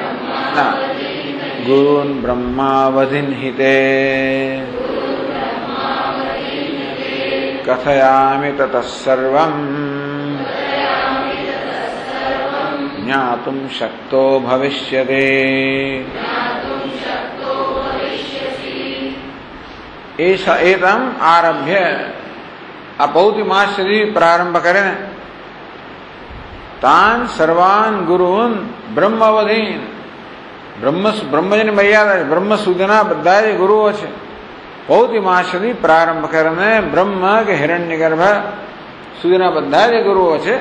ब्रह्मावधीन् हि ते कथयामि ततः सर्वम् ज्ञातुं शक्तो भविष्यति। एतम आरभ्य अपौतिमाश्री प्रारंभ करें तान सर्वान गुरून् ब्रह्मवधीन ब्रह्मजन मर्यादा ब्रह्म सुदना બધા ગુરુઓ છે પૌતિમાશ્રી પ્રારંભ કરીને બ્રહ્મ કે હિરણ્યગર્ભ સુધીના બધા જ ગુરુઓ છે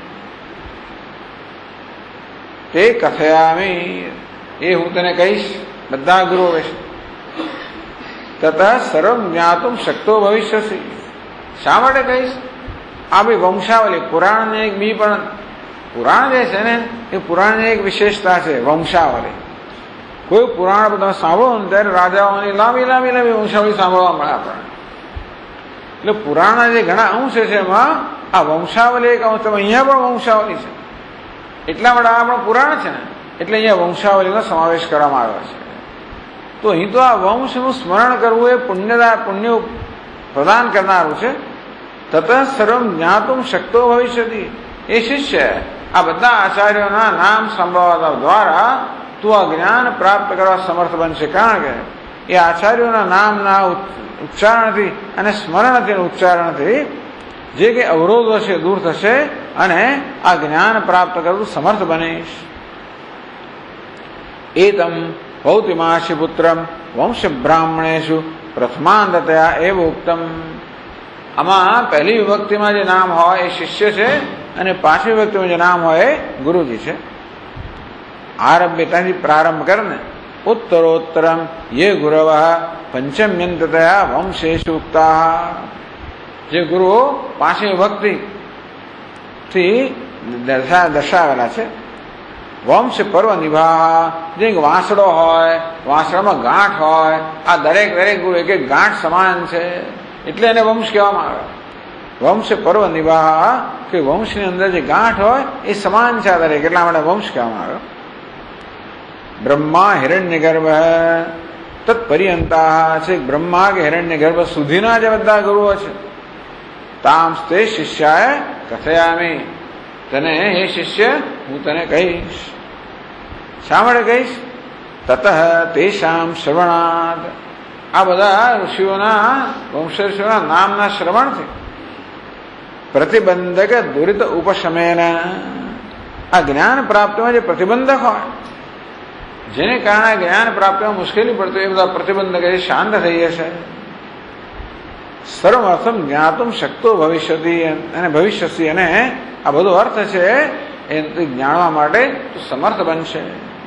તે કથયામી એ હું તને કહીશ બધા ગુરુઓ વિશે તથા સર્વ જ્ઞાતુમ શક્તો ભવિષ્યસી। શા માટે કહીશ? આ બી વંશાવલી પુરાણની એક બી પણ પુરાણ જે છે ને એ પુરાણની એક વિશેષતા છે વંશાવલી। કોઈ પુરાણ તમે સાંભળો ને ત્યારે રાજાઓની લાંબી લાંબી લાંબી વંશાવલી સાંભળવા મળે આપણને। એટલે પુરાણના જે ઘણા અંશ છે એમાં આ વંશાવલી એક અંશ અહીંયા પણ વંશાવલી છે એટલા માટે આ પણ પુરાણ છે ને એટલે અહીંયા વંશાવલીનો સમાવેશ કરવામાં આવ્યો છે। તો અહીં તો આ વંશનું સ્મરણ કરવું એ પુણ્ય પ્રદાન કરનારું છે। તત સર્વમ જ્ઞાતુમ શક્તો ભવિષ્યતિ એ શિષ્ય આ બધા આચાર્યોના નામ સંભળાવવા દ્વારા તું આ જ્ઞાન પ્રાપ્ત કરવા સમર્થ બનશે। કારણ કે એ આચાર્યોના નામના ઉચ્ચારણથી અને સ્મરણથી ઉચ્ચારણથી જે કે અવરોધો છે દૂર થશે અને આ જ્ઞાન પ્રાપ્ત કરવું સમર્થ બનીશ। એતમ પૌતિમાશી પુત્રમ વંશ બ્રાહ્મણેશુ પ્રથમાંતતયા એવ ઉક્તમ। આમાં પહેલી વિભક્તિમાં જે નામ હોય એ શિષ્ય છે અને પાંચમી વિભક્તિમાં જે નામ હોય એ ગુરુજી છે। આરભ્યતાથી પ્રારંભ કરીને ઉત્તરોત્તરમ ये गुरव पंचम्यंततया वंशेषु उक्ता। જે ગુરુઓ પાંચમી વિભક્તિથી દર્શાવેલા છે। વંશ પર્વ નિભાહ જે વાંસળો હોય વાંસળામાં ગાંઠ હોય આ દરેક ગુરુ એક એક ગાંઠ સમાન છે એટલે એને વંશ કહેવામાં આવે। વંશ પર્વ નિભાહ કે વંશની અંદર જે ગાંઠ હોય એ સમાન છે દરેક એટલા માટે વંશ કહેવામાં આવે। બ્રહ્મા હિરણ્યગર્ભ તત્પર્યંતા છે બ્રહ્મા કે હિરણ્યગર્ભ સુધીના જે બધા ગુરુઓ છે તામ તે શિષ્યાય કથયામી તને હે શિષ્ય હું તને કહીશ। શા માટે કહીશ? તતઃ તેષામ શ્રવણાદ આ બધા ઋષિઓના વંશર્ષિઓના નામના શ્રવણથી પ્રતિબંધક દુરિત ઉપશમેન આ જ્ઞાન પ્રાપ્તિમાં જે પ્રતિબંધક હોય જેને કારણે જ્ઞાન પ્રાપ્તિમાં મુશ્કેલી પડતી એ બધા પ્રતિબંધક એ શાંત થઈ જશે। સર્વર્થમ જ્ઞાતુમ શક્તો ભવિષ્યતિ અને ભવિષ્યસી અને આ બધો અર્થ છે એ જાણવા માટે સમર્થ બનશે।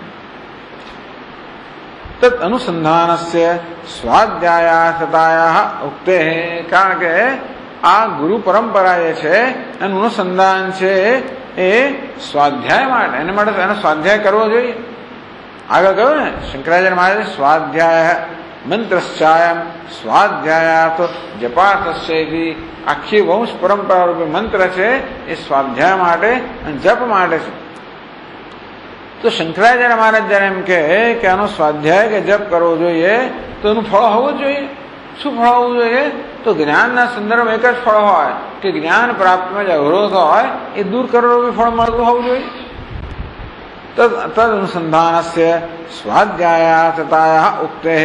તદ અનુસંધાનસ્ય સ્વાધ્યાયાર્થતાયા ઉક્તે કારણ કે આ ગુરુ પરંપરા જે છે એનું અનુસંધાન છે એ સ્વાધ્યાય માટે એના માટે એનો સ્વાધ્યાય કરવો જોઈએ। આગળ કહ્યું ને શંકરાચાર્ય મહારાજ સ્વાધ્યાય મંત્રશ્ચાયમ સ્વાધ્યાયાર્થ જપાર્થસ્ય આખી વંશ પરંપરા રૂપે મંત્ર છે એ સ્વાધ્યાય માટે અને જપ માટે છે। તો શંકરાચાર્ય મહારાજ જયારે એમ કે આનો સ્વાધ્યાય કે જપ કરવો જોઈએ તો એનું ફળ હોવું જોઈએ। શું ફળ હોવું જોઈએ? તો જ્ઞાનના સંદર્ભમાં એક જ ફળ હોય કે જ્ઞાન પ્રાપ્તિમાં જે અવરોધ હોય એ દૂર કરવાનું ફળ મળતું હોવું જોઈએ। તદ અનુસંધાનસ્ય સ્વાધ્યાયાર્થતાયા ઉક્તે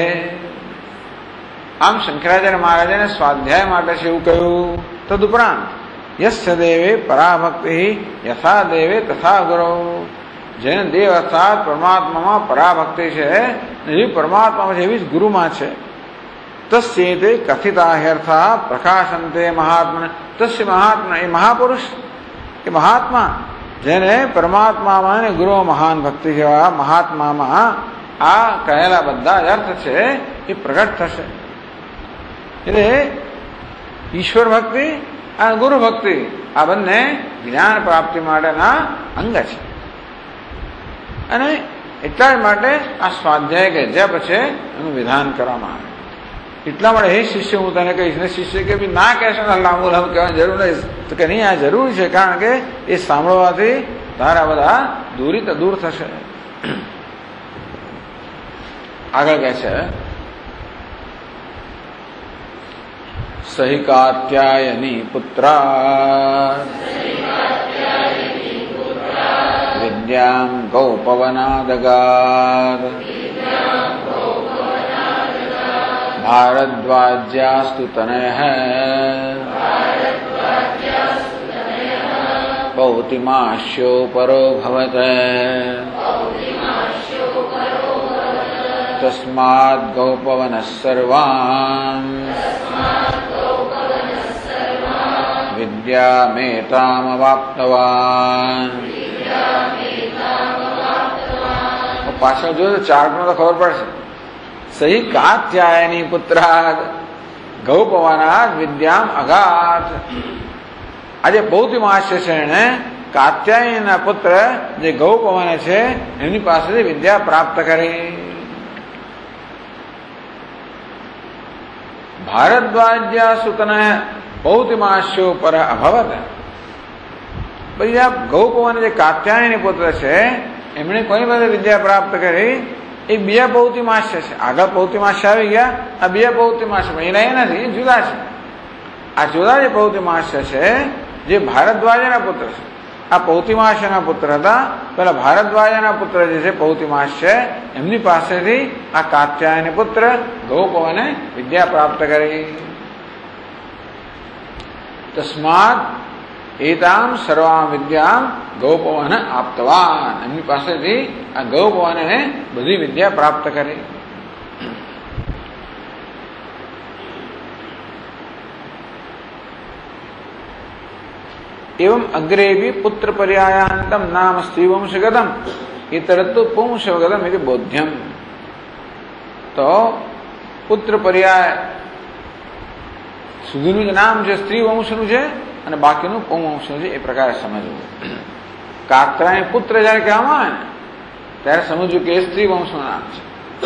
આમ શંકરાચાર્ય મહારાજને સ્વાધ્યાય માટે છે એવું કહ્યું। તદુપરાંત યસ્ય દેવે પરાભક્તિ યથા દેવે તથા ગુરુ જેને દેવ અર્થાત પરમાત્મામાં પરાભક્તિ છે એ પરમાત્મામાં છે એવી જ ગુરુમાં છે। તસ્યેતે કથિતા હેર્થા પ્રકાશંતે મહાત્મા તસ્ય મહાત્મા એ મહાપુરુષ એ મહાત્મા જેને પરમાત્મામાં અને ગુરુ મહાન ભક્તિ જેવા મહાત્મામાં આ કહેલા બધા જ અર્થ છે એ પ્રગટ થશે। એટલે ઈશ્વર ભક્તિ અને ગુરુ ભક્તિ આ બંને જ્ઞાન પ્રાપ્તિ માટેના અંગ છે અને એટલા જ માટે આ સ્વાધ્યાય કે જપ છે એનું વિધાન કરવામાં આવે। એટલા માટે હે શિષ્ય હું તને કહીશ ને શિષ્ય કે ના કહેશે ને લાંબુ લાંબુ કહેવાની જરૂર નહીં તો કે નહીં, આ જરૂરી છે, કારણ કે એ સાંભળવાથી તારા બધા દૂર થશે. આગળ કહે છે સહિ કાત્યાયની પુત્રા વિદ્યામ ગૌપવનાદગાદ ભારદ્વાજ્યાસ્તુ તનયઃ પૌતિમાશ્યો પરો ભવત તસ્માદ ગૌપવનઃ સર્વાં વિદ્યામેતામવાપ્તવાન. પાછળ જોયું તો ચાર્ટમાં તો ખબર પડશે. સહી કાત્યાયની પુત્રાદ ગૌપવનાદ વિદ્યામ અગાત. આજે પૌતિમાસ્ય છે એને કાત્યાયનના પુત્ર જે ગૌપવન છે એમની પાસેથી વિદ્યા પ્રાપ્ત કરી. ભારદ્વાજ્યા સુતને પૌતિમાસ્યો પર અભવત. પછી આ ગૌપવન જે કાત્યાયની પુત્ર છે એમણે કોઈ બધી વિદ્યા પ્રાપ્ત કરી. એ બીજા પૌતિમાસ્ય છે. આગળ પૌતિમાસ્ય આવી ગયા, આ બીજા પૌતિમાસ્ય એના એ નથી, જુદા છે. આ જુદા જે પૌતિમાસ્ય છે જે ભારદ્વાજના પુત્ર છે. આ પૌતિમાસ્યના પુત્ર હતા. પેલા ભારદ્વાજના પુત્ર જે છે પૌતિમાસ્ય, એમની પાસેથી આ કાત્યાયની પુત્ર ગૌપવને વિદ્યા પ્રાપ્ત કરી. તસ્માત એતામ સર્વામ વિદ્યામ ગૌપવન આપતવાન. એમની પાસેથી આ ગૌપવને બધી વિદ્યા પ્રાપ્ત કરી. एवं अग्रे भी पुत्र पर्यायान्तम नाम स्त्रीवंशगतम इतरत्तु पुंसवगतम इति बोध्यम. तो पुत्र पर्याय સુધીનું જે નામ છે સ્ત્રી વંશનું છે અને બાકીનું પુંવંશનું છે. એ પ્રકારે સમજવું. કાત્રાય પુત્ર જયારે કહેવામાં આવે ને ત્યારે સમજવું કે એ સ્ત્રી વંશનું નામ છે.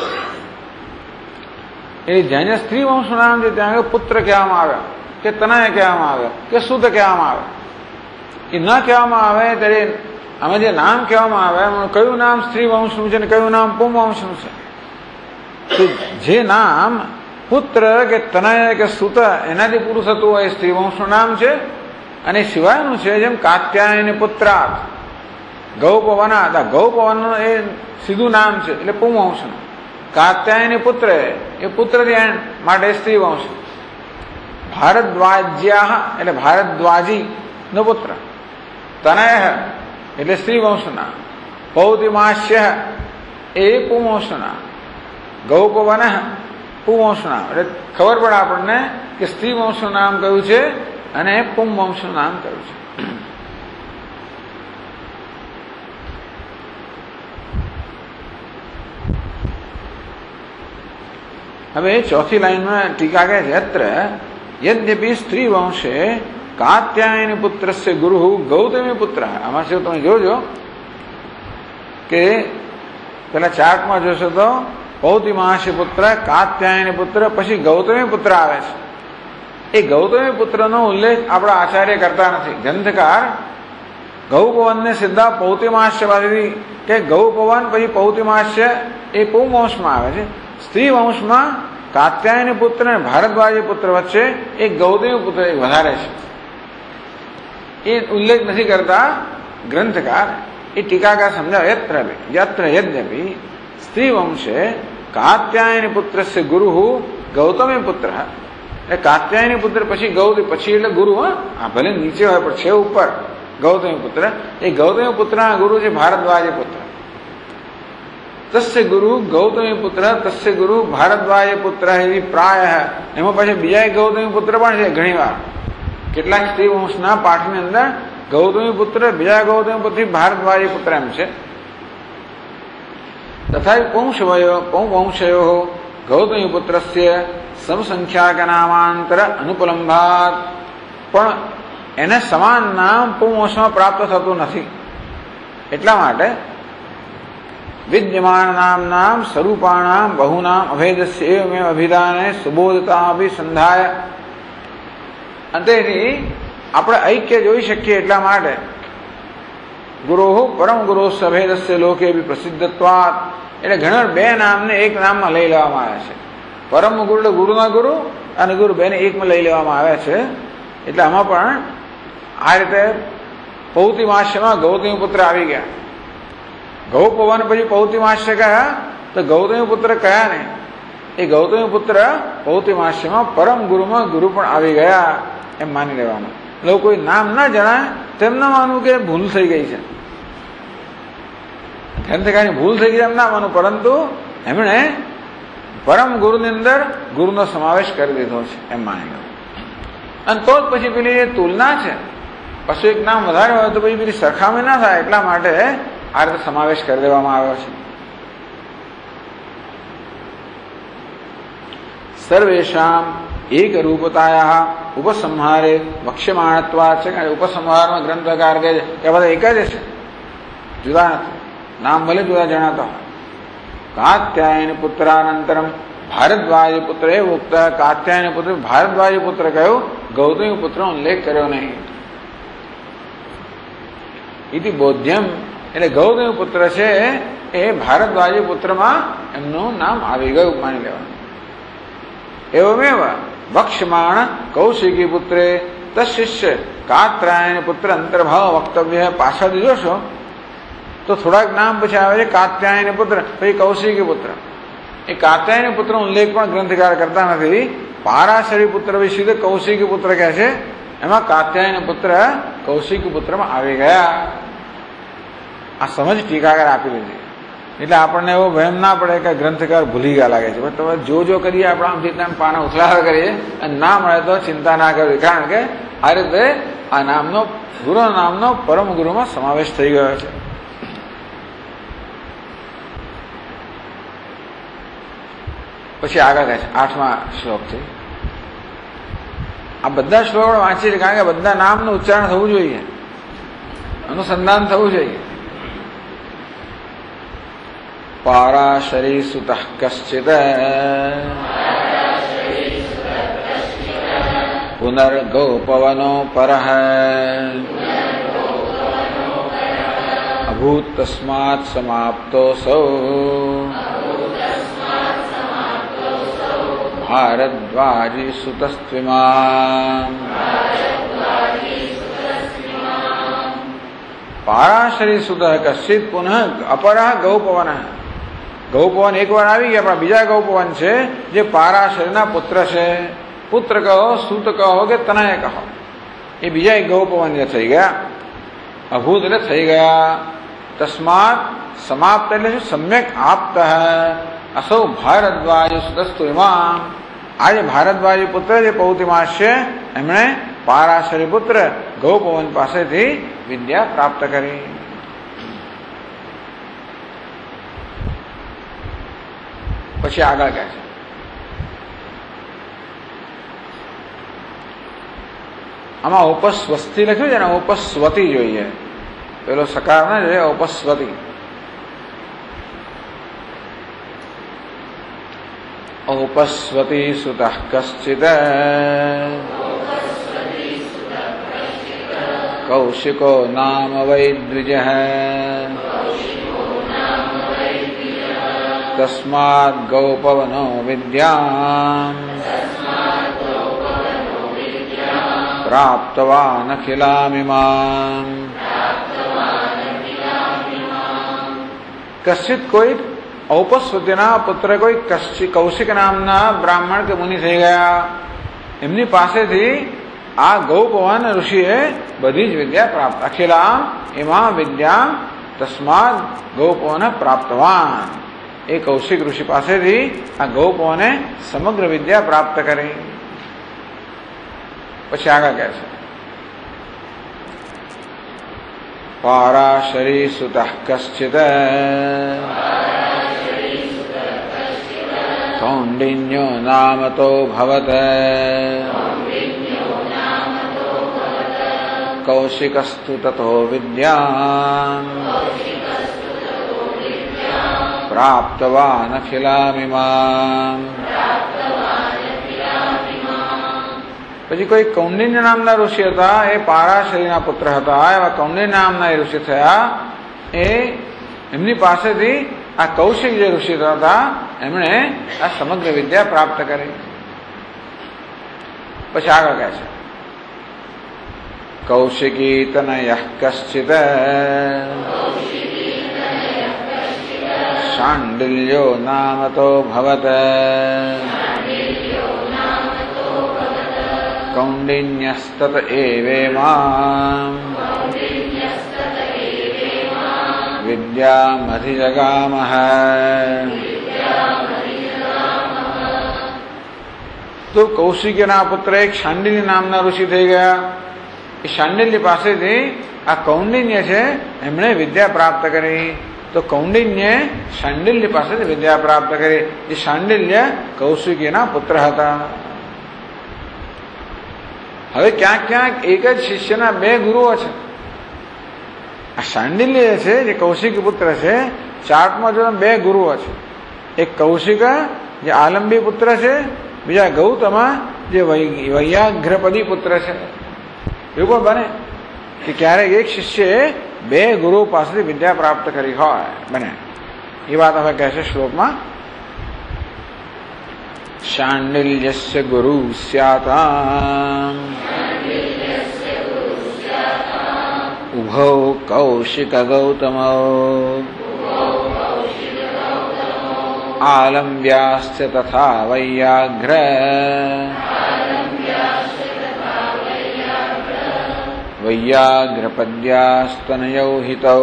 એ જ્યાં જ્યાં સ્ત્રી વંશનું નામ છે ત્યાં પુત્ર કહેવામાં આવે કે તનય કહેવામાં આવે કે સુત કહેવામાં આવે. એ ન કહેવામાં આવે ત્યારે આમાં જે નામ કહેવામાં આવે એમાં કયું નામ સ્ત્રી વંશનું છે ને કયું નામ પુંવંશનું છે. જે નામ પુત્ર કે તનય કે સુત એનાથી પૂરું થતું હોય સ્ત્રી વંશનું નામ છે. અને સિવાયનું છે જેમ કાત્યાયની પુત્રાત ગૌપવનાદ. ગૌપવનનું એ સીધું નામ છે એટલે પુંવંશનું. કાત્યાયની પુત્ર એ પુત્ર માટે સ્ત્રી વંશ. ભારદ્વાજ્યા એટલે ભારદ્વાજી નો પુત્ર. તનય એટલે સ્ત્રી વંશના. પૌતિમાસ્ય એ પુંવંશના. ગૌપવન પુંવંશના. એટલે ખબર પડે આપણને કે સ્ત્રી વંશનું નામ કયું છે અને પુંવંશનું નામ કયું છે. હવે ચોથી લાઈનમાં ટીકા કહે છે યત્ર યદ્યપિ સ્ત્રી વંશે કાત્યાયની પુત્રસ્ય ગુરુ ગૌતમી પુત્ર. આમાં શું તમે જોજો કે પેલા ચાર્ટમાં જોશો તો પૌતિમાસ્ય પુત્ર, કાત્યાયની પુત્ર, પછી ગૌતમી પુત્ર આવે છે. એ ગૌતમી પુત્રનો ઉલ્લેખ આપણા આચાર્ય કરતા નથી. ગ્રંથકાર ગૌપવનને સીધા પૌતિમાસ્ય બાજુથી કે ગૌપવન પછી પૌતિમાસ્ય એ પુંવંશમાં આવે છે. સ્ત્રી વંશમાં કાત્યાયની પુત્ર અને ભારદ્વાજી પુત્ર વચ્ચે એક ગૌતમી પુત્ર વધારે છે. એ ઉલ્લેખ નથી કરતા ગ્રંથકાર. એ ટીકાકાર સમજાવે યત્ર યદ્યપિ સ્ત્રી વંશે કાત્યાયની પુત્રસ્ય ગુરુ ગૌતમી પુત્ર. એટલે કાત્યાયની પુત્ર પછી ગૌતમી પછી એટલે ગુરુ. હા ભલે નીચે હોય પણ છે ઉપર ગૌતમી પુત્ર. એ ગૌતમી પુત્રના ગુરુ છે ભારદ્વાજી પુત્ર. તસ્ય ગુરુ ગૌતમી પુત્ર તસ્ય ગુરુ ભારદ્વાજી પુત્ર એવી પ્રાય. એમાં પછી બીજા ગૌતમી પુત્ર પણ છે ઘણી વાર. કેટલાક સ્ત્રી વંશના પાઠની અંદર ગૌતમી પુત્ર બીજા ગૌતમી પુત્ર ભારદ્વાજી પુત્ર એમ છે. તથા પુંવંશયો ગૌતમી પુત્રસ્ય સમસંખ્યાક નામાંતર અનુપલંભાત. પણ એને સમાન નામ પુંવંશમાં પ્રાપ્ત થતું નથી. એટલા માટે વિદ્યમાન નામ સ્વરૂપાણામ બહુનામ અભેદસ્ય એવમેવ અભિધાને સુબોધતા અભિસંધાય. અંતેથી આપણે ઐક્ય જોઈ શકીએ એટલા માટે ગુરુ પરમ ગુરુ સભેદસ્ય લોકે બી પ્રસિદ્ધત્વાત, એટલે ઘણા બે નામને એક નામમાં લઈ લેવામાં આવ્યા છે. પરમ ગુરુ એટલે ગુરુના ગુરુ અને ગુરુ બેને એકમાં લઈ લેવામાં આવ્યા છે. એટલે આમાં પણ આ રીતે પૌતિમાસ્યમાં ગૌતમી પુત્ર આવી ગયા. ગૌ પવન પછી પૌતિમાસ્ય કયા તો ગૌતમી પુત્ર કયા ને એ ગૌતમી પુત્ર પૌતિમાસ્યમાં પરમ ગુરુમાં ગુરુ પણ આવી ગયા એમ માની લેવાનું. લોકો કોઈ નામ ના જણાય તેમ ના માનવું કે ભૂલ થઈ ગઈ છે, ગ્રંથકારની ભૂલ થઈ ગઈ એમ ના માનવું, પરંતુ એમણે પરમ ગુરુની અંદર ગુરુનો સમાવેશ કરી દીધો છે એમ માની લો. અને તો જ પછી પેલી જે તુલના છે, પછી એક નામ વધારે હોય તો પછી પેલી સરખામણી ના થાય એટલા માટે આ રીતે સમાવેશ કરી દેવામાં આવ્યો છે. સર્વેશામ એક રૂપતાયા ઉપસંહારે વક્ષ્યમાણત્વા છે. ઉપસંહારમાં ગ્રંથકાર કહે છે કે બધા એક જ છે, જુદા નથી, નામ ભલે જુદા જણાતા હોય. કાત્યાયન પુત્રાનંતરમ ભારદ્વાજ પુત્ર એ ઉક્ત. કાત્યાયન પુત્ર ભારદ્વાજ પુત્ર કહ્યું, ગૌતમી પુત્ર ઉલ્લેખ કર્યો નહીં. ઇતિ બોધ્યમ એટલે ગૌતમી પુત્ર છે એ ભારદ્વાજ પુત્રમાં એમનું નામ આવી ગયું માની લેવાનું. એવમેવ વક્ષ્યમાણ કૌશિકી પુત્રે તશિષ્ય કાત્યાયન પુત્ર અંતર્ભાવ વક્તવ્ય. પાછળ જોશો તો થોડાક નામ પછી આવે છે કાત્યાયન પુત્ર, પછી કૌશિકી પુત્ર. એ કાત્યાયન પુત્ર ઉલ્લેખ પણ ગ્રંથકાર કરતા નથી. પારાશરી પુત્ર વિશે કૌશિકી પુત્ર કહે છે, એમાં કાત્યાયન પુત્ર કૌશિકી પુત્રમાં આવી ગયા. આ સમજ ટીકાકાર આપી દીધી. એટલે આપણને એવો વહેમ ના પડે કે ગ્રંથકાર ભૂલી ગયા લાગે છે. તમે જો કરીએ આપણે આમથી પાના ઉથલાવ કરીએ અને ના મળે તો ચિંતા ના કરવી, કારણ કે આ રીતે આ નામનો ગુરુ નામનો પરમ ગુરુમાં સમાવેશ થઈ ગયો છે. પછી આગળ કહે છે 8મા શ્લોકથી. આ બધા શ્લોક વાંચીએ છીએ કારણ કે બધા નામનું ઉચ્ચારણ થવું જોઈએ, અનુસંધાન થવું જોઈએ. પારાશરી સુતઃ કશ્ચિદ પુનર્ગૌપવનો પરઃ અભૂત તસ્માત સમાપ્તોऽસૌ ભારદ્વાજી સુતસ્ત્વિમામ. પારાશરી સુતઃ કશ્ચિત પુનઃ અપરઃ ગૌપવન. ગૌપવન એકવાર આવી ગયા, પણ બીજા ગૌપવન છે જે પારાશરીના પુત્ર છે. પુત્ર કહો, સુત કહો કે તનય કહો, એ બીજા એક ગૌપવન જે થઈ ગયા. અભૂત એટલે થઈ ગયા. તસ્માત સમાપ્ત એટલે શું? સમ્યક આપ્ત. અસૌ ભારદ્વાજ સુતસ્તુ ઇમામ. આજે ભારદ્વાજ પુત્ર જે પૌતિમાસ છે એમણે પારાશરી પુત્ર ગૌપવન પાસેથી વિદ્યા પ્રાપ્ત કરી. પછી આગળ કહે છે આમાં ઉપસ્વસ્તી લખ્યું છે ને, ઉપસ્વતી જોઈએ, પેલો સકાર ના જોઈએ, ઉપસ્વતી. ઉપસ્વતી સુતઃ કશ્ચિદ કૌશિકો નામ વૈ દ્વિજઃ તસ્માદ ગૌપવનો વિદ્યામ પ્રાપ્તવાન અખિલામિમામ. કશ્ચિત કોઈ ઔપસ્વતીના પુત્ર કોઈ કૌશિક નામના બ્રાહ્મણ કે મુનિ થઈ ગયા, એમની પાસેથી આ ગૌપવન ઋષિએ બધી જ વિદ્યા પ્રાપ્ત. અખિલામ એમાં વિદ્યા તસ્માદ ગૌપવન પ્રાપ્તવાન. એ કૌશિક ઋષિ પાસેથી આ ગૌપવને સમગ્ર વિદ્યા પ્રાપ્ત કરી. પછી આગળ કહે છે પારાશરી સુતઃ કશ્ચિદ કૌંડિન્યો નામતો ભવત કૌશિકસ્તુ તતો વિદ્યામ પ્રાપ્તવાન અખિલામિમામ. પછી કોઈ કૌંડિન્ય નામના ઋષિ હતા, એ પારાશરીના પુત્ર હતા. એવા કૌંડિન્ય નામના એ ઋષિ થયા. એમની પાસેથી આ કૌશિક જે ઋષિ હતા એમણે આ સમગ્ર વિદ્યા પ્રાપ્ત કરી. પછી આગળ કહે છે કૌશિકી તનયઃ કશ્ચિત શાંડિલ્યો નામતો ભવત કૌંડિન્યસ્તત એવેમાં વિદ્યામધિજગામહ. તો કૌશિકના પુત્ર એક શાંડિલ્ય નામના ઋષિ થઈ ગયા. એ શાંડિલ્ય પાસેથી આ કૌંડિન્ય છે એમણે વિદ્યા પ્રાપ્ત કરી. તો કૌંડિન્ય શાંડિલ્ય પાસેથી વિદ્યા પ્રાપ્ત કરી. જે શાંડિલ્ય કૌશિકના પુત્ર હતા. હવે ક્યાંક ક્યાંક એક જ શિષ્યના બે ગુરુઓ છે. આ શાંડિલ્ય છે જે કૌશિક પુત્ર છે, ચાર્ટમાં જો બે ગુરુઓ છે. એક કૌશિક જે આલંબી પુત્ર છે, બીજા ગૌતમ જે વૈયાઘ્રપદી પુત્ર છે. એવું પણ બને કે ક્યારેક એક શિષ્યએ બે ગુરુ પાસેથી વિદ્યા પ્રાપ્ત કરી હોય, બને. એ વાત હવે કહે છે શ્લોકમાં. શાંડિલ્યસ્ય ગુરુ સ્યાતામ ઉભૌ કૌશિક ગૌતમૌ આલમ્બ્યાશ્ચ તથા વૈયાઘ્ર વૈયાઘ્રપદ્યાસ્તનયૌ હિતૌ.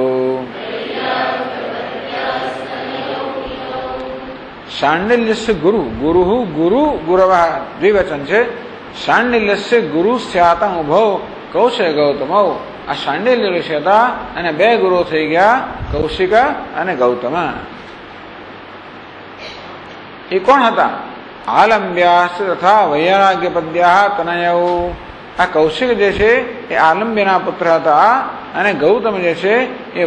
શાંડિલ્યસ્ય ગુરુ, ગુરુ ગુરુ ગુરવ દ્વિવચન છે. શાંડિલ્યસ્ય ગુરુ સ્યાતં ઉભૌ કૌશિક ગૌતમૌ. આ શાંડિલ્ય ઋષિ હતા અને બે ગુરુ થઈ ગયા, કૌશિક અને ગૌતમ. એ કોણ હતા? આલમ્બ્યાસ્ત તથા વૈરાગ્યપદ્યા તનયૌ. આ કૌશિક જે છે એ આલંબ્યના પુત્ર હતા અને ગૌતમ જે છે એ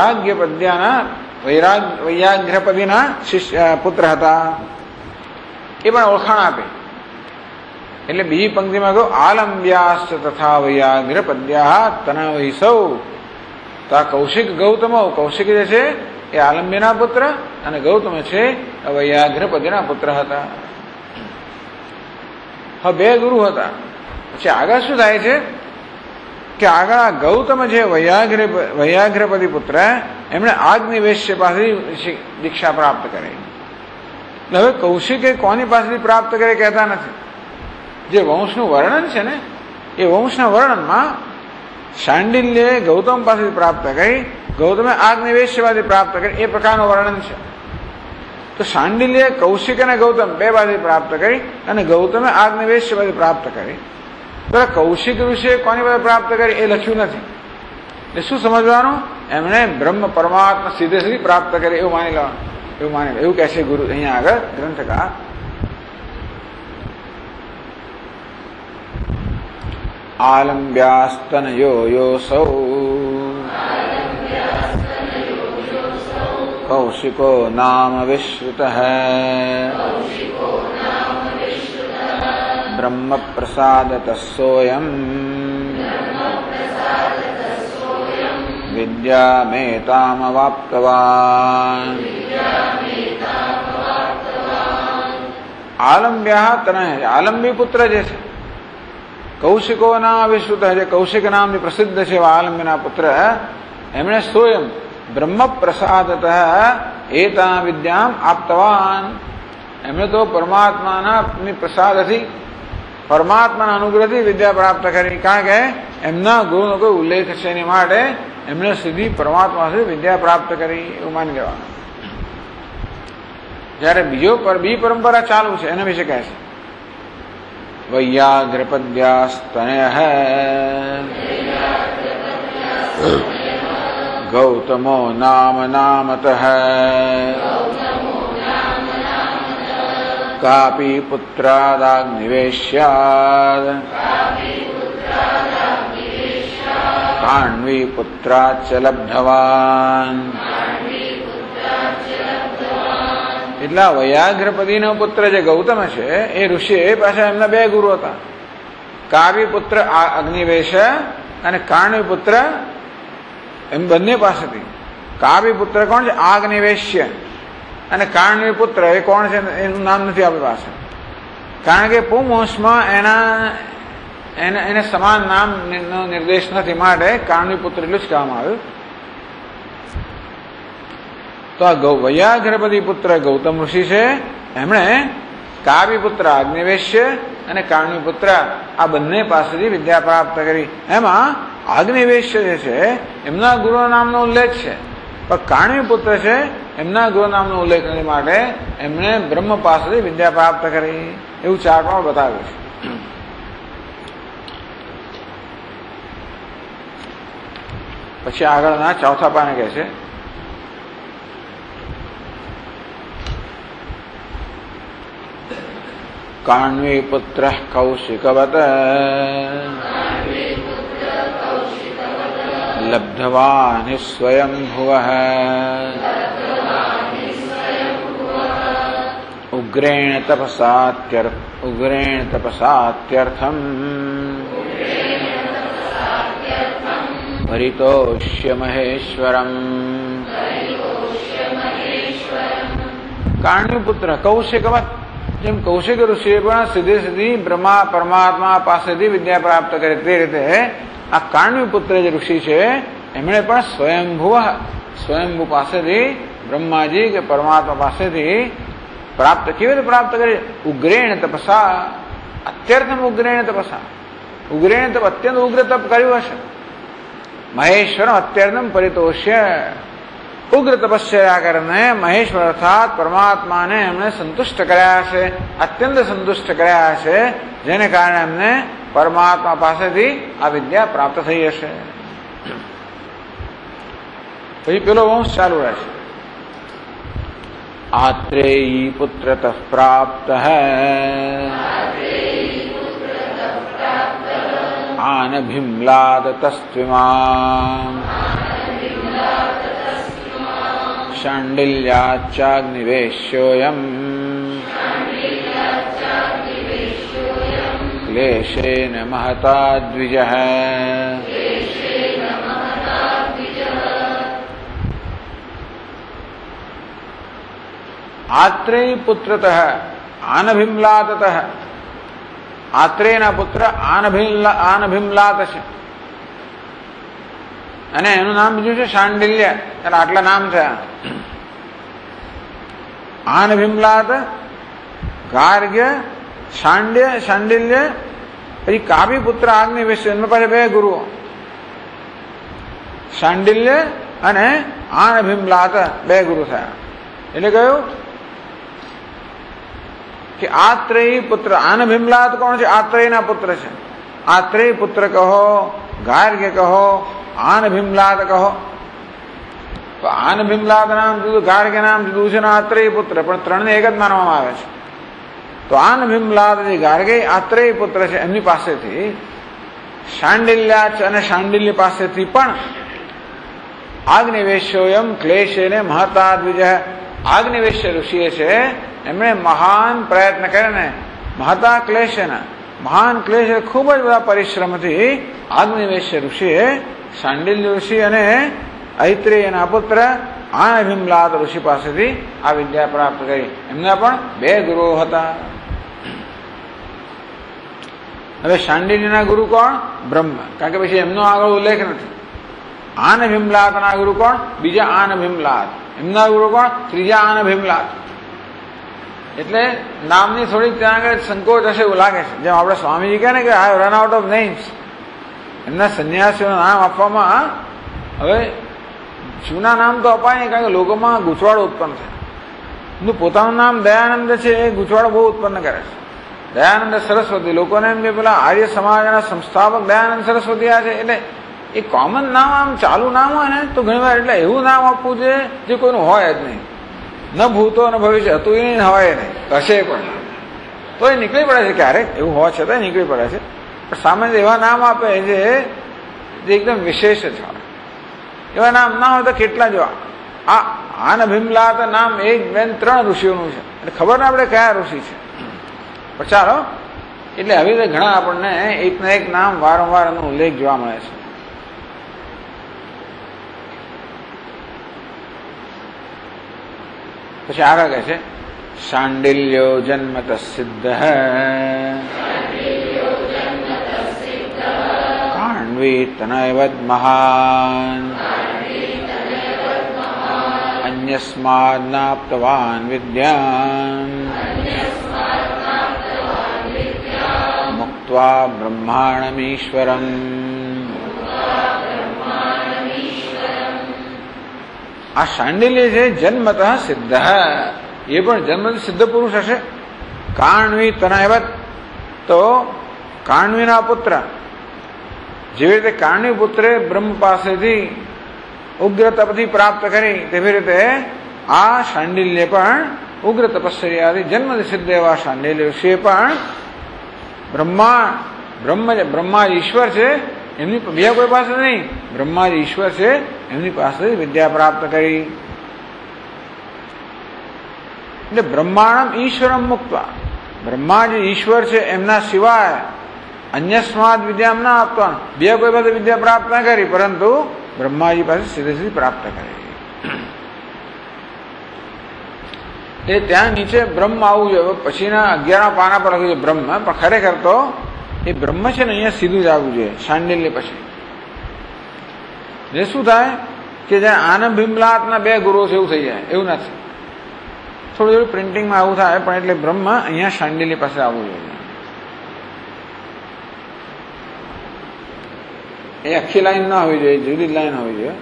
વૈયાઘ્રપદીના પુત્ર હતા. એ પણ ઓળખાણ આપે. એટલે બીજી પંક્તિમાં કહ્યું આલમ્બ્યાશ્ચ તથા વૈયાઘ્રપદ્યા તનય સૌ. તો આ કૌશિક ગૌતમો, કૌશિક જે છે એ આલંબ્યના પુત્ર અને ગૌતમ છે વૈયાઘ્રપદીના પુત્ર હતા. હવે બે ગુરુ હતા. પછી આગળ શું થાય છે કે આગળ આ ગૌતમ છે વૈયાઘ્રપદી પુત્ર, એમણે આજ્ઞવેશ્ય પાસેથી દીક્ષા પ્રાપ્ત કરી. હવે કૌશિકે કોની પાસેથી પ્રાપ્ત કરે કહેતા નથી. જે વંશનું વર્ણન છે ને એ વંશના વર્ણનમાં શાંડિલ્યે ગૌતમ પાસેથી પ્રાપ્ત કરી, ગૌતમે આજ્ઞવેશ્ય પાસેથી પ્રાપ્ત કરી, એ પ્રકારનું વર્ણન છે. તો શાંડિલ્યે કૌશિક અને ગૌતમ બે પાસેથી પ્રાપ્ત કરી અને ગૌતમે આજ્ઞવેશ્ય પાસેથી પ્રાપ્ત કરી. તો કૌશિક ઋષિએ કોની પાસે પ્રાપ્ત કરી એ લખ્યું નથી. એટલે શું સમજવાનું? એમણે બ્રહ્મ પરમાત્મા સીધે સીધી પ્રાપ્ત કરી એવું માની લેવાનું. એવું કહે છે ગુરુ અહીંયા આગળ ગ્રંથકાર. આલમ્બ્યાસ્તનયો યોસૌ કૌશિકો નામ વિશ્રુતઃ બ્રહ્મ પ્રસાદતઃ સોયમ વિદ્યામેતામવાપ્તવાન. આલમ્બ્યા તનય, આલંબી પુત્ર જે છે, કૌશિકોના વિશ્રુત જે કૌશિક નામની પ્રસિદ્ધ છે એવા આલમ્બીના પુત્ર, એમણે સ્વયં બ્રહ્મ પ્રસાદતઃ એતા વિદ્યામ આપતવાન. એમણે તો પરમાત્માના પ્રસાદથી, પરમાત્માના અનુગ્રહથી વિદ્યા પ્રાપ્ત કરી. કારણ કે એમના ગુરુનો કોઈ ઉલ્લેખ છે એની માટે એમણે સીધી પરમાત્મા સુધી વિદ્યા પ્રાપ્ત કરી એવું માની લેવાનું. જયારે બીજી પરંપરા ચાલુ છે એના વિશે કહે છે વૈયાઘ્રપદ્યાસ્તનય ગૌતમો નામતઃ કાપી પુત્રાદાગ્નિવેશ્યાદ કાણ્વી પુત્રાચ લબ્ધવાન. એટલા વૈયાઘ્રપદીનો પુત્ર જે ગૌતમ છે એ ઋષિ પાછા એમના બે ગુરુ હતા. કાવ્યપુત્ર અગ્નિવેશ અને કારણ્યપુત્ર એમ બંને પાસેથી. કાવ્યપુત્ર કોણ છે? આગનિવેશ્ય. અને કારણ્યપુત્ર એ કોણ છે? એનું નામ નથી આપણી પાસે, કારણ કે પુંવંશમાં એને સમાન નામ નો નિર્દેશ નથી, માટે કારણ્યપુત્ર એટલું જ કહેવામાં આવ્યું. તો આ વૈયાઘ્રપતિ પુત્ર ગૌતમ ઋષિ છે, એમણે કાવ્યપુત્ર અગ્નિવેશ્ય અને કારણ્યપુત્ર આ બંને પાસેથી વિદ્યા પ્રાપ્ત કરી. એમાં અગ્નિવેશ્ય જે છે એમના ગુરુ નામનો ઉલ્લેખ છે, પણ કારણ્યપુત્ર છે એમના ગુરુ નામનો ઉલ્લેખ નથી, માટે એમણે બ્રહ્મ પાસેથી વિદ્યા પ્રાપ્ત કરી એવું ચાર્ટમાં બતાવ્યું છે. પછી આગળના ચોથા પાને કહે છે કાણ્વીપુત્ર કૌશિકવત લબ્ધવાન સ્વયંભુવઃ ઉગ્રેણ તપસાત્યર્થમ પરિતોષ્ય મહેશ્વરમ. કાણ્યપુત્ર કૌશિકવત, જેમ કૌશિક ઋષિએ પણ સીધી સીધી બ્રહ્મા પરમાત્મા પાસેથી વિદ્યા પ્રાપ્ત કરી, તે રીતે આ કારણ્યપુત્ર જે ઋષિ છે એમણે પણ સ્વયંભૂ પાસેથી બ્રહ્માજી કે પરમાત્મા પાસેથી પ્રાપ્ત. કેવી રીતે પ્રાપ્ત કરી? ઉગ્રેણ તપસા, અત્યર્થમ ઉગ્રેણ તપસા. ઉગ્રેણ તપ, અત્યંત ઉગ્ર તપ કર્યું હશે. મહેશ્વર અત્યર્થમ પરિતોષ્ય, ઉગ્ર તપસ્યા કરીને મહેશ્વર અર્થાત પરમાત્માને એમણે સંતુષ્ટ કર્યા છે, અત્યંત સંતુષ્ટ કર્યા છે, જેને કારણે એમને પરમાત્મા પાસેથી આ વિદ્યા પ્રાપ્ત થઈ હશે. પછી પેલો વંશ ચાલુ રહેશે. આત્રેયી પુત્રત પ્રાપ્ત આનભિમ્લાદ તસ્ત્વિમામ શાંડિલ્યાચ્ચાગ્નિવેશ્યોયમ ક્લેશેન મહતા દ્વિજઃ. આત્રેય પુત્રતઃ આનભિમ્લાતતઃ, આત્રેયના પુત્ર આનભિમ્લાત છે, અને એનું નામ બીજું છે શાંડિલ્ય. એટલે આટલા નામ થયા. આનભિમ્લાત, ગાર્ગ્ય, શાંડિલ્ય, પછી કાવ્યપુત્ર આગ્નિવેશ્ય. એમના પાસે બે ગુરુઓ, શાંડિલ્ય અને આનભિમ્લાત બે ગુરુ થયા. એટલે કહ્યું કે આત્રેય પુત્ર. આનભિમ્લાત કોણ છે? આત્રેયના પુત્ર છે. આત્રેય પુત્ર કહો, ગાર્ગ્ય કહો, આનભિમ્લાત કહો. તો આનભિમ્લાત નામ જુદું, ગાર્ગ્ય નામ જુદું છે, આત્રેય પુત્ર, પણ ત્રણને એક જ માનવામાં આવે છે. તો આનભિમ્લાત જે ગાર્ગ્ય આત્રેય પુત્ર છે એમની પાસેથી શાંડિલ્યાચ અને શાંડિલ્ય પાસેથી પણ આગ્નિવેશ્યોયમ ક્લેશેને મહતા દ્વિજ. આગ્નિવેશ્ય ઋષિએ છે એમણે મહાન પ્રયત્ન કરીને મહતા ક્લેશેના, મહાન ક્લેશ ખૂબ જ બધા પરિશ્રમથી આગ્નિવેશ્ય ઋષિએ શાંડિલ્ય ઋષિ અને ઐત્રેયના પુત્ર આનભિમ્લાત ઋષિ પાસેથી આ વિદ્યા પ્રાપ્ત કરી. એમના પણ બે ગુરુઓ હતા. હવે શાંડિલ્યના ગુરુ કોણ? બ્રહ્મ, કારણ કે પછી એમનો આગળ ઉલ્લેખ નથી. આનભિમ્લાતના ગુરુ કોણ? બીજા આનભિમ્લાત. એમના ગુરુ કોણ? ત્રીજા આનભિમ્લાત. એટલે નામની થોડીક ત્યાં આગળ સંકોચ હશે એવું લાગે છે. જેમ આપણે સ્વામીજી કહે ને કે I run out of names. એમના સંન્યાસીઓના નામ આપવામાં હવે જૂના નામ તો અપાય નહીં, કારણ કે લોકોમાં ગૂંચવાડો ઉત્પન્ન થાય. એમનું પોતાનું નામ દયાનંદ છે, એ ગૂંચવાડો બહુ ઉત્પન્ન કરે છે. દયાનંદ સરસ્વતી, લોકોને એમ કે પેલા આર્ય સમાજના સંસ્થાપક દયાનંદ સરસ્વતી આ છે. એટલે એ કોમન નામ આમ ચાલુ નામ હોય ને તો ઘણી વાર એટલે એવું નામ આપવું જોઈએ જે કોઈનું હોય જ નહીં. ન ભૂતો ન ભવિષ્ય હતું એ નહીં, હોય નહીં, હશે પણ તો એ નીકળી પડે છે. ક્યારેક એવું હોય છતાં નીકળી પડે છે. પણ સામાન્ય એવા નામ આપે જે એકદમ વિશેષ છે. એવા નામ ના હોય તો કેટલા જો આ આનભિમ્લાત નામ એક બેન ત્રણ ઋષિઓનું છે. એટલે ખબર ના આપણે કયા ઋષિ છે. પણ ચાલો એટલે આવી રીતે ઘણા આપણને એકના એક નામ વારંવાર એનો ઉલ્લેખ જોવા મળે છે. પછી આગળ કહે છે શાંડિલ્યો જન્મત સિદ્ધ કાણ્વી તનયવદ મહાન અન્યસ્માદ નાપ્તવાન વિદ્યાન મુક્ત્વા બ્રહ્માણમીશ્વરમ. આ શાંડિલ્ય છે જન્મત સિદ્ધ, એ પણ જન્મથી સિદ્ધ પુરુષ હશે. કાણવી તનયવત, તો કાણવીના પુત્ર, જેવી રીતે કાણવી પુત્રે બ્રહ્મ પાસેથી ઉગ્ર તપથી પ્રાપ્ત કરી તેવી રીતે આ શાંડિલ્ય પણ ઉગ્ર તપશ્ચર્યાથી જન્મથી સિદ્ધ એવા શાંડિલ્ય ઋષિએ પણ બ્રહ્મા ઈશ્વર છે એમની બીજા કોઈ પાસે નહીં, બ્રહ્મા ઈશ્વર છે એમની પાસેથી વિદ્યા પ્રાપ્ત કરી. એટલે બ્રહ્માણમ ઈશ્વરમ મુક્ત્વા, બ્રહ્મા જે ઈશ્વર છે એમના સિવાય અન્યસ્માદ વિદ્યા ના આપવાનું, બીજા કોઈ પાસે વિદ્યા પ્રાપ્ત ના કરી, પરંતુ બ્રહ્માજી પાસે સીધી પ્રાપ્ત કરી. એ ત્યાં નીચે બ્રહ્મ આવવું જોઈએ. પછીના 11 પાના પર લખ્યું છે બ્રહ્મ, પણ ખરેખર તો એ બ્રહ્મ છે ને અહીંયા સીધું જ આવવું જોઈએ શાંડિલ્ય પછી. એ શું થાય કે જ્યાં આનંદ ભીમલાતના 2 ગુરુઓ છે એવું થઈ જાય, એવું નથી. થોડું થોડું પ્રિન્ટિંગમાં આવું થાય, પણ એટલે બ્રહ્મ અહીંયા શાંડિલ્ય પાસે આવવું જોઈએ. એ આખી લાઈન ના હોવી જોઈએ, જુદી લાઈન હોવી જોઈએ.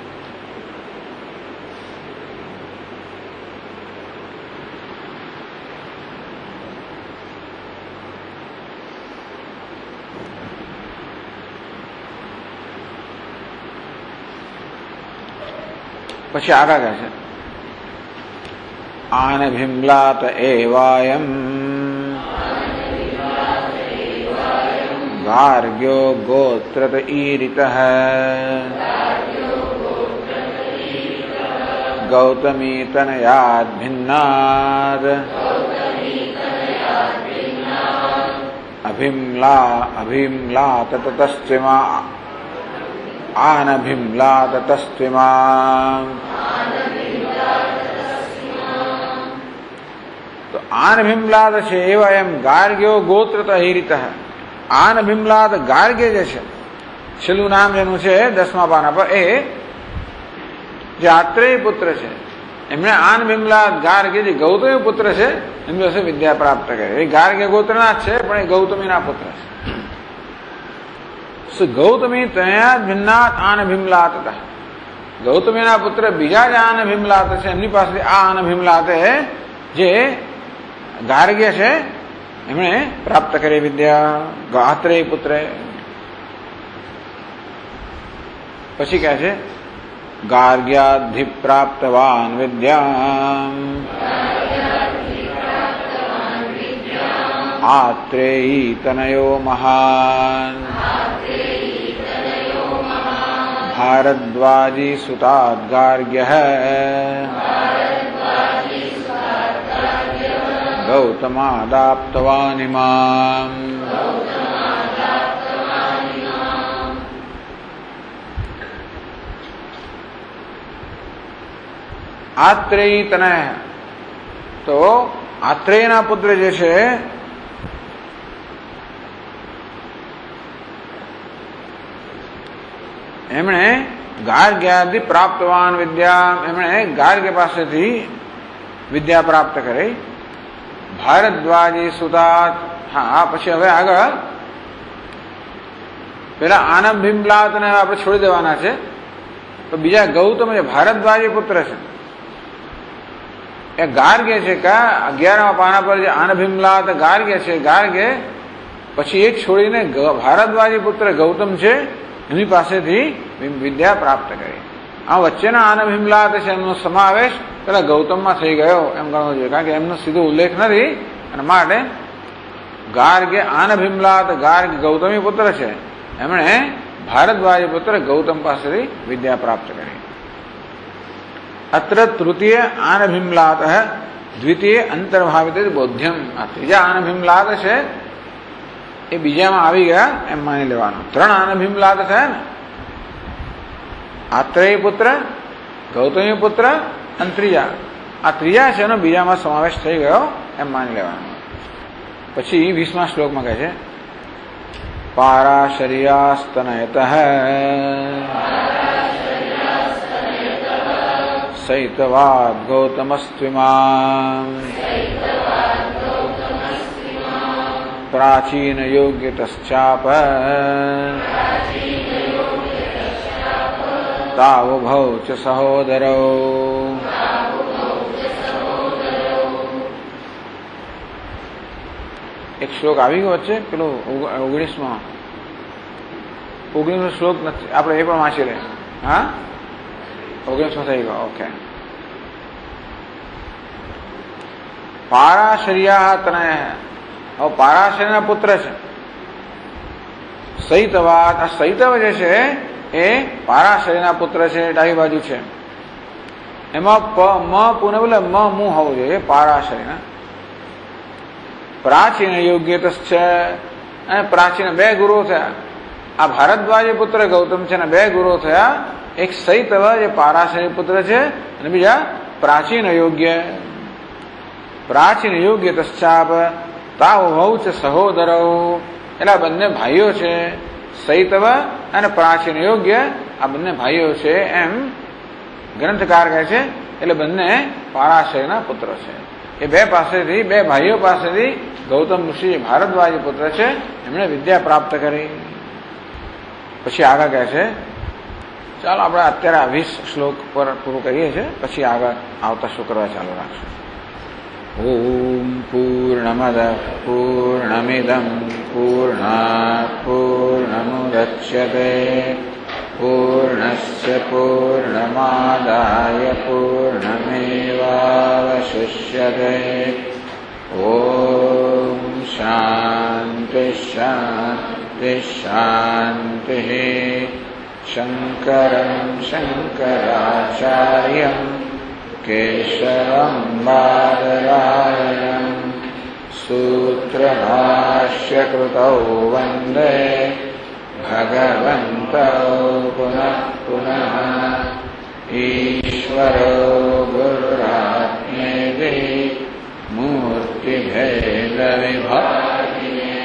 પછી આગળ કહે છે આન ભીમલાત એવાયમ ગાર્ગ્યો ગોત્રત ઈરિતઃ ગૌતમી તનયાદ ભિન્નાદ અભિમ્લાત તતસ્ત્વિમા આન ભીમલાત તસ્ત્વિમા. તો આન ભીમલાદ છે એવા એમ ગાર્ગ્યો ગોત્રત ઈરિતઃ. આન ભીમલાદ ગાર્ગ્ય જે છે, છેલ્લું નામ જેનું છે 10મા પાના પર, એ જે આત્રેય પુત્ર છે એમણે આન ભીમલાદ ગાર્ગ્ય જે ગૌતમી પુત્ર છે એમની પાસે વિદ્યા પ્રાપ્ત કરી. એ ગાર્ગ્ય ગોત્રના જ છે, પણ એ ગૌતમીના પુત્ર છે. ગૌતમી તનયાદ ભિન્નાત આન ભીમલાત હતા. ગૌતમીના પુત્ર બીજા જે આન ભીમલાત છે એમની પાસે આ આન ભીમલાતે જે ગાર્ગ્ય છે એમણે પ્રાપ્ત કરી વિદ્યા, આત્રેય પુત્ર. પછી કહે છે ગાર્ગ્યાધિ પ્રાપ્તવાન વિદ્યામ આત્રેયી તનયો મહાન ભારદ્વાજી સુતાદ ગાર્ગ્યઃ ગૌતમાદાપ્તવાન ઇમામ. આત્રેયી તનય, તો આત્રેયના પુત્ર જે છે એમણે ગાર્ગ્યાદિ પ્રાપ્તવાન વિદ્યા, એમણે ગાર્ગ્ય પાસેથી વિદ્યા પ્રાપ્ત કરી. ભારદ્વાજી સુતાત, હા પછી હવે આગળ પેલા આનંદ ભીમલાતને આપણે છોડી દેવાના છે. તો બીજા ગૌતમ જે ભારદ્વાજી પુત્ર છે એ ગાર્ગ્ય છે. કા 11મા પાના પર જે આનંદ ભીમલાત ગાર્ગ્ય છે, ગાર્ગ્ય પછી એ છોડીને ભારદ્વાજી પુત્ર ગૌતમ છે એની પાસેથી વિદ્યા પ્રાપ્ત કરી. આ વચ્ચેના આનંદ ભીમલાત છે એમનો સમાવેશ પેલા ગૌતમમાં થઈ ગયો એમ ગણવો જોઈએ, કારણ કે એમનો સીધો ઉલ્લેખ નથી. અને માટે ગાર્ગ્ય આનંદ ભીમલાત ગાર્ગ્ય ગૌતમી પુત્ર છે, એમણે ભારદ્વાજી પુત્ર ગૌતમ પાસેથી વિદ્યા પ્રાપ્ત કરી. અત્ર તૃતીય આન ભીમલાત દ્વિતીય અંતર્ભાવિત બોધ્યમ. આ ત્રીજા આન ભીમલાત છે એ બીજામાં આવી ગયા એમ માની લેવાનું. 3 આને ભીમલાદ થયા ને, આત્રેય પુત્ર, ગૌતમી પુત્ર અને ત્રીજા. આ ત્રીજા છે એનો બીજામાં સમાવેશ થઈ ગયો એમ માની લેવાનું. પછી 20મા શ્લોકમાં કહે છે પારાશર્યાસ્તનયતઃ સૈતવાદ ગૌતમસ્ત્વિમાં પ્રાચીન યોગ્યતશ્ચાપ તાવુભૌ ચ સહોદરૌ. એક શ્લોક આવી ગયો વચ્ચે, પેલો 19મો શ્લોક નથી, આપણે એ પણ વાંચી લે. હા, 19મો થઈ ગયો. ઓકે. પારાશર્યા તનય, હવે પારાશર્યના પુત્ર છે. સૈતવાદ, આ સૈતવ જે છે એ પારાશર્યના પુત્ર છે, ડાબી બાજુ છે. એમાં મ પુને બોલે મ મું હોવું જોઈએ પારાશર્યના. પ્રાચીન યોગ્યતશ્ચ છે, અને પ્રાચીન 2 ગુરુ થયા. આ ભારદ્વાજ પુત્ર ગૌતમ છે ને 2 ગુરુ થયા. એક સૈતવ જે પારાશર્ય પુત્ર છે અને બીજા પ્રાચીન યોગ્ય. પ્રાચીન યોગ્યતશ્ચાપ તાવુભૌ ચ સહોદરૌ, એટલે આ બંને ભાઈઓ છે. સૈતવ અને પ્રાચીન યોગ્ય આ બંને ભાઈઓ છે એમ ગ્રંથકાર કહે છે. એટલે બંને પારાશર્યના પુત્ર છે. એ 2 પાસેથી, 2 ભાઈઓ પાસેથી ગૌતમ ઋષિ ભારદ્વાજ પુત્ર છે, એમણે વિદ્યા પ્રાપ્ત કરી. પછી આગળ કહે છે, ચાલો આપણે અત્યારે આ 20 શ્લોક પર પૂરું કરીએ છીએ, પછી આગળ આવતા શુક્રવાર ચાલુ રાખશું. ઓમ પૂર્ણમદ પૂર્ણમિદં પૂર્ણાત પૂર્ણમુદચ્યતે પૂર્ણસ્ય પૂર્ણમાદાય પૂર્ણમેવાવશિષ્યતે. ઓમ શાંતિ શાંતિ શાંતિ. શંકરં શંકરાચાર્યં કેશવં બાદરાયણં સૂત્રભાષ્યકૃતૌ વંદે ભગવन्तौ પુનઃ પુનઃ. ઈશ્વરો ગુરુરાત્મેતિ મૂર્તિભેદવિભાગિને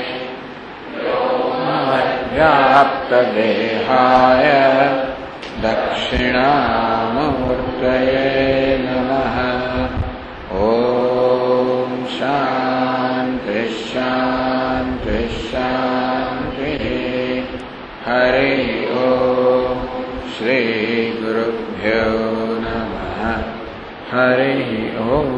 વ્યાપ્તદેહાય દક્ષિણામૂર્તયે નમઃ. ઓમ શાંતિ શાંતિ શાંતિ. હરિ ઓમ. શ્રી ગુરુભ્યો નમઃ. હરિ ઓમ.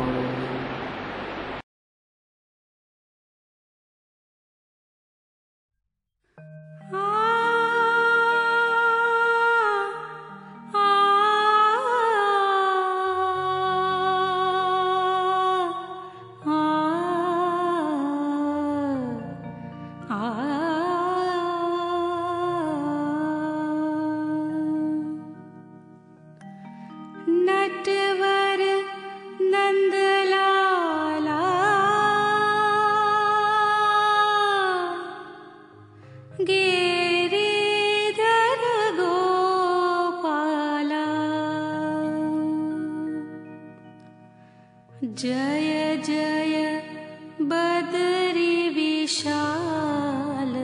जय जय बदरी विशाल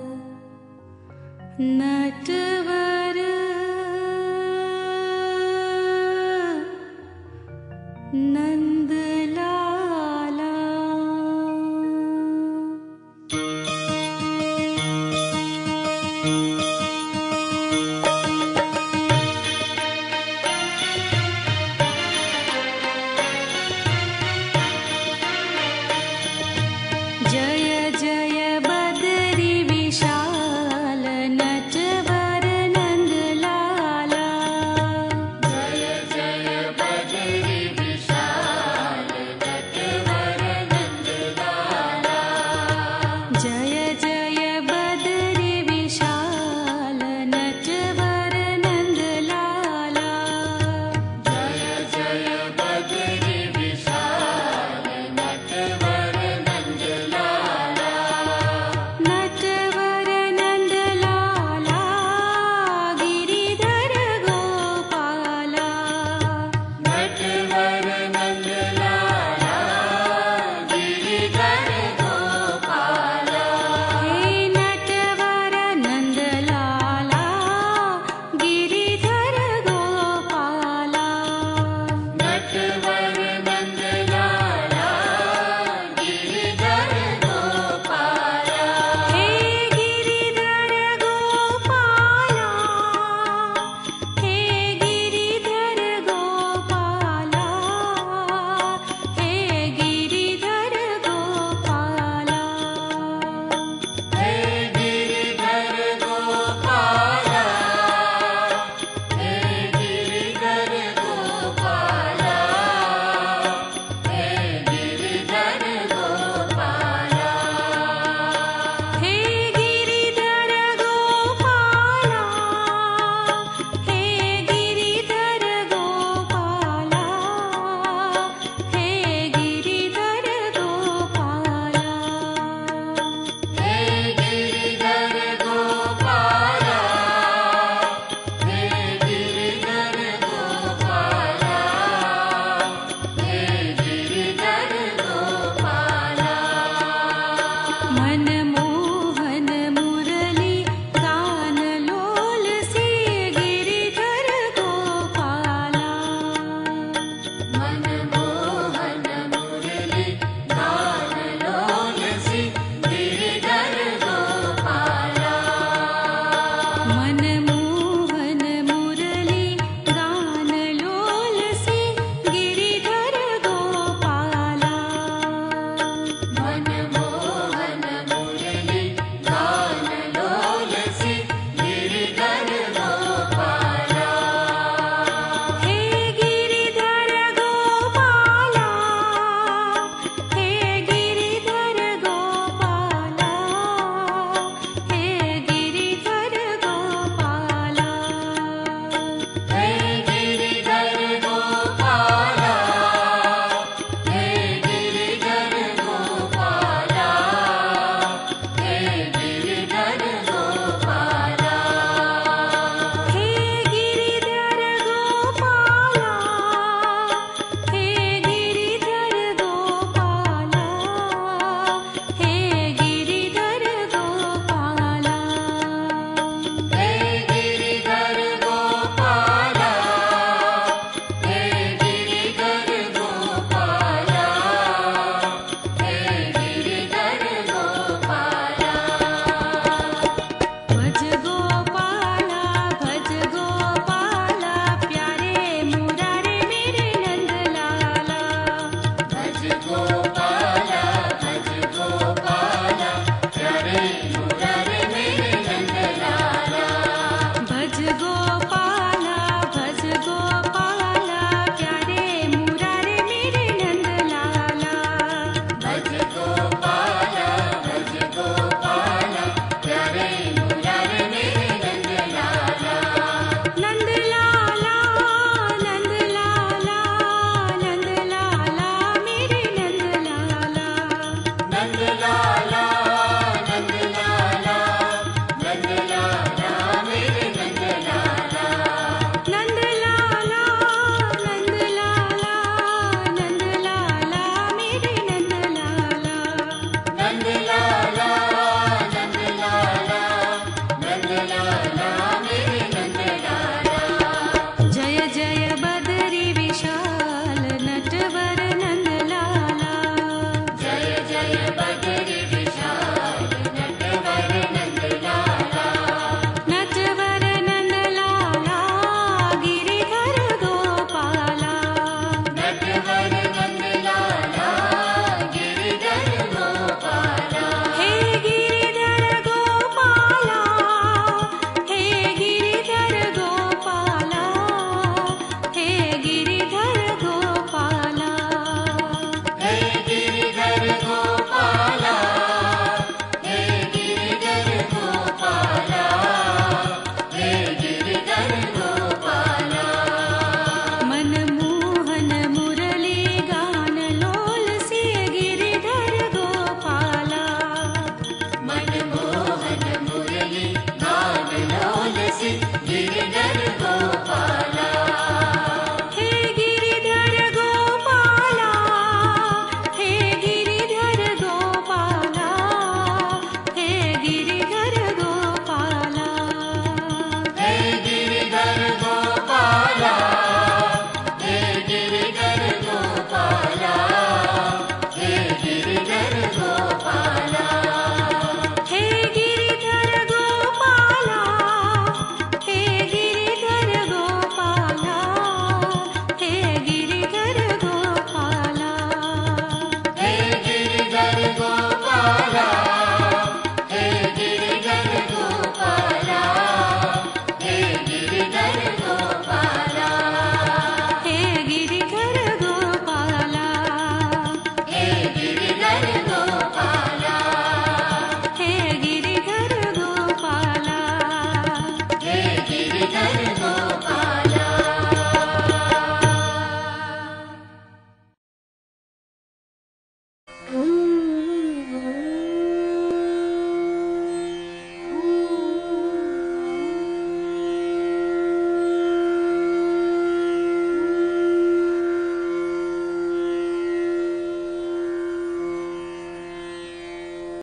नटवर नंद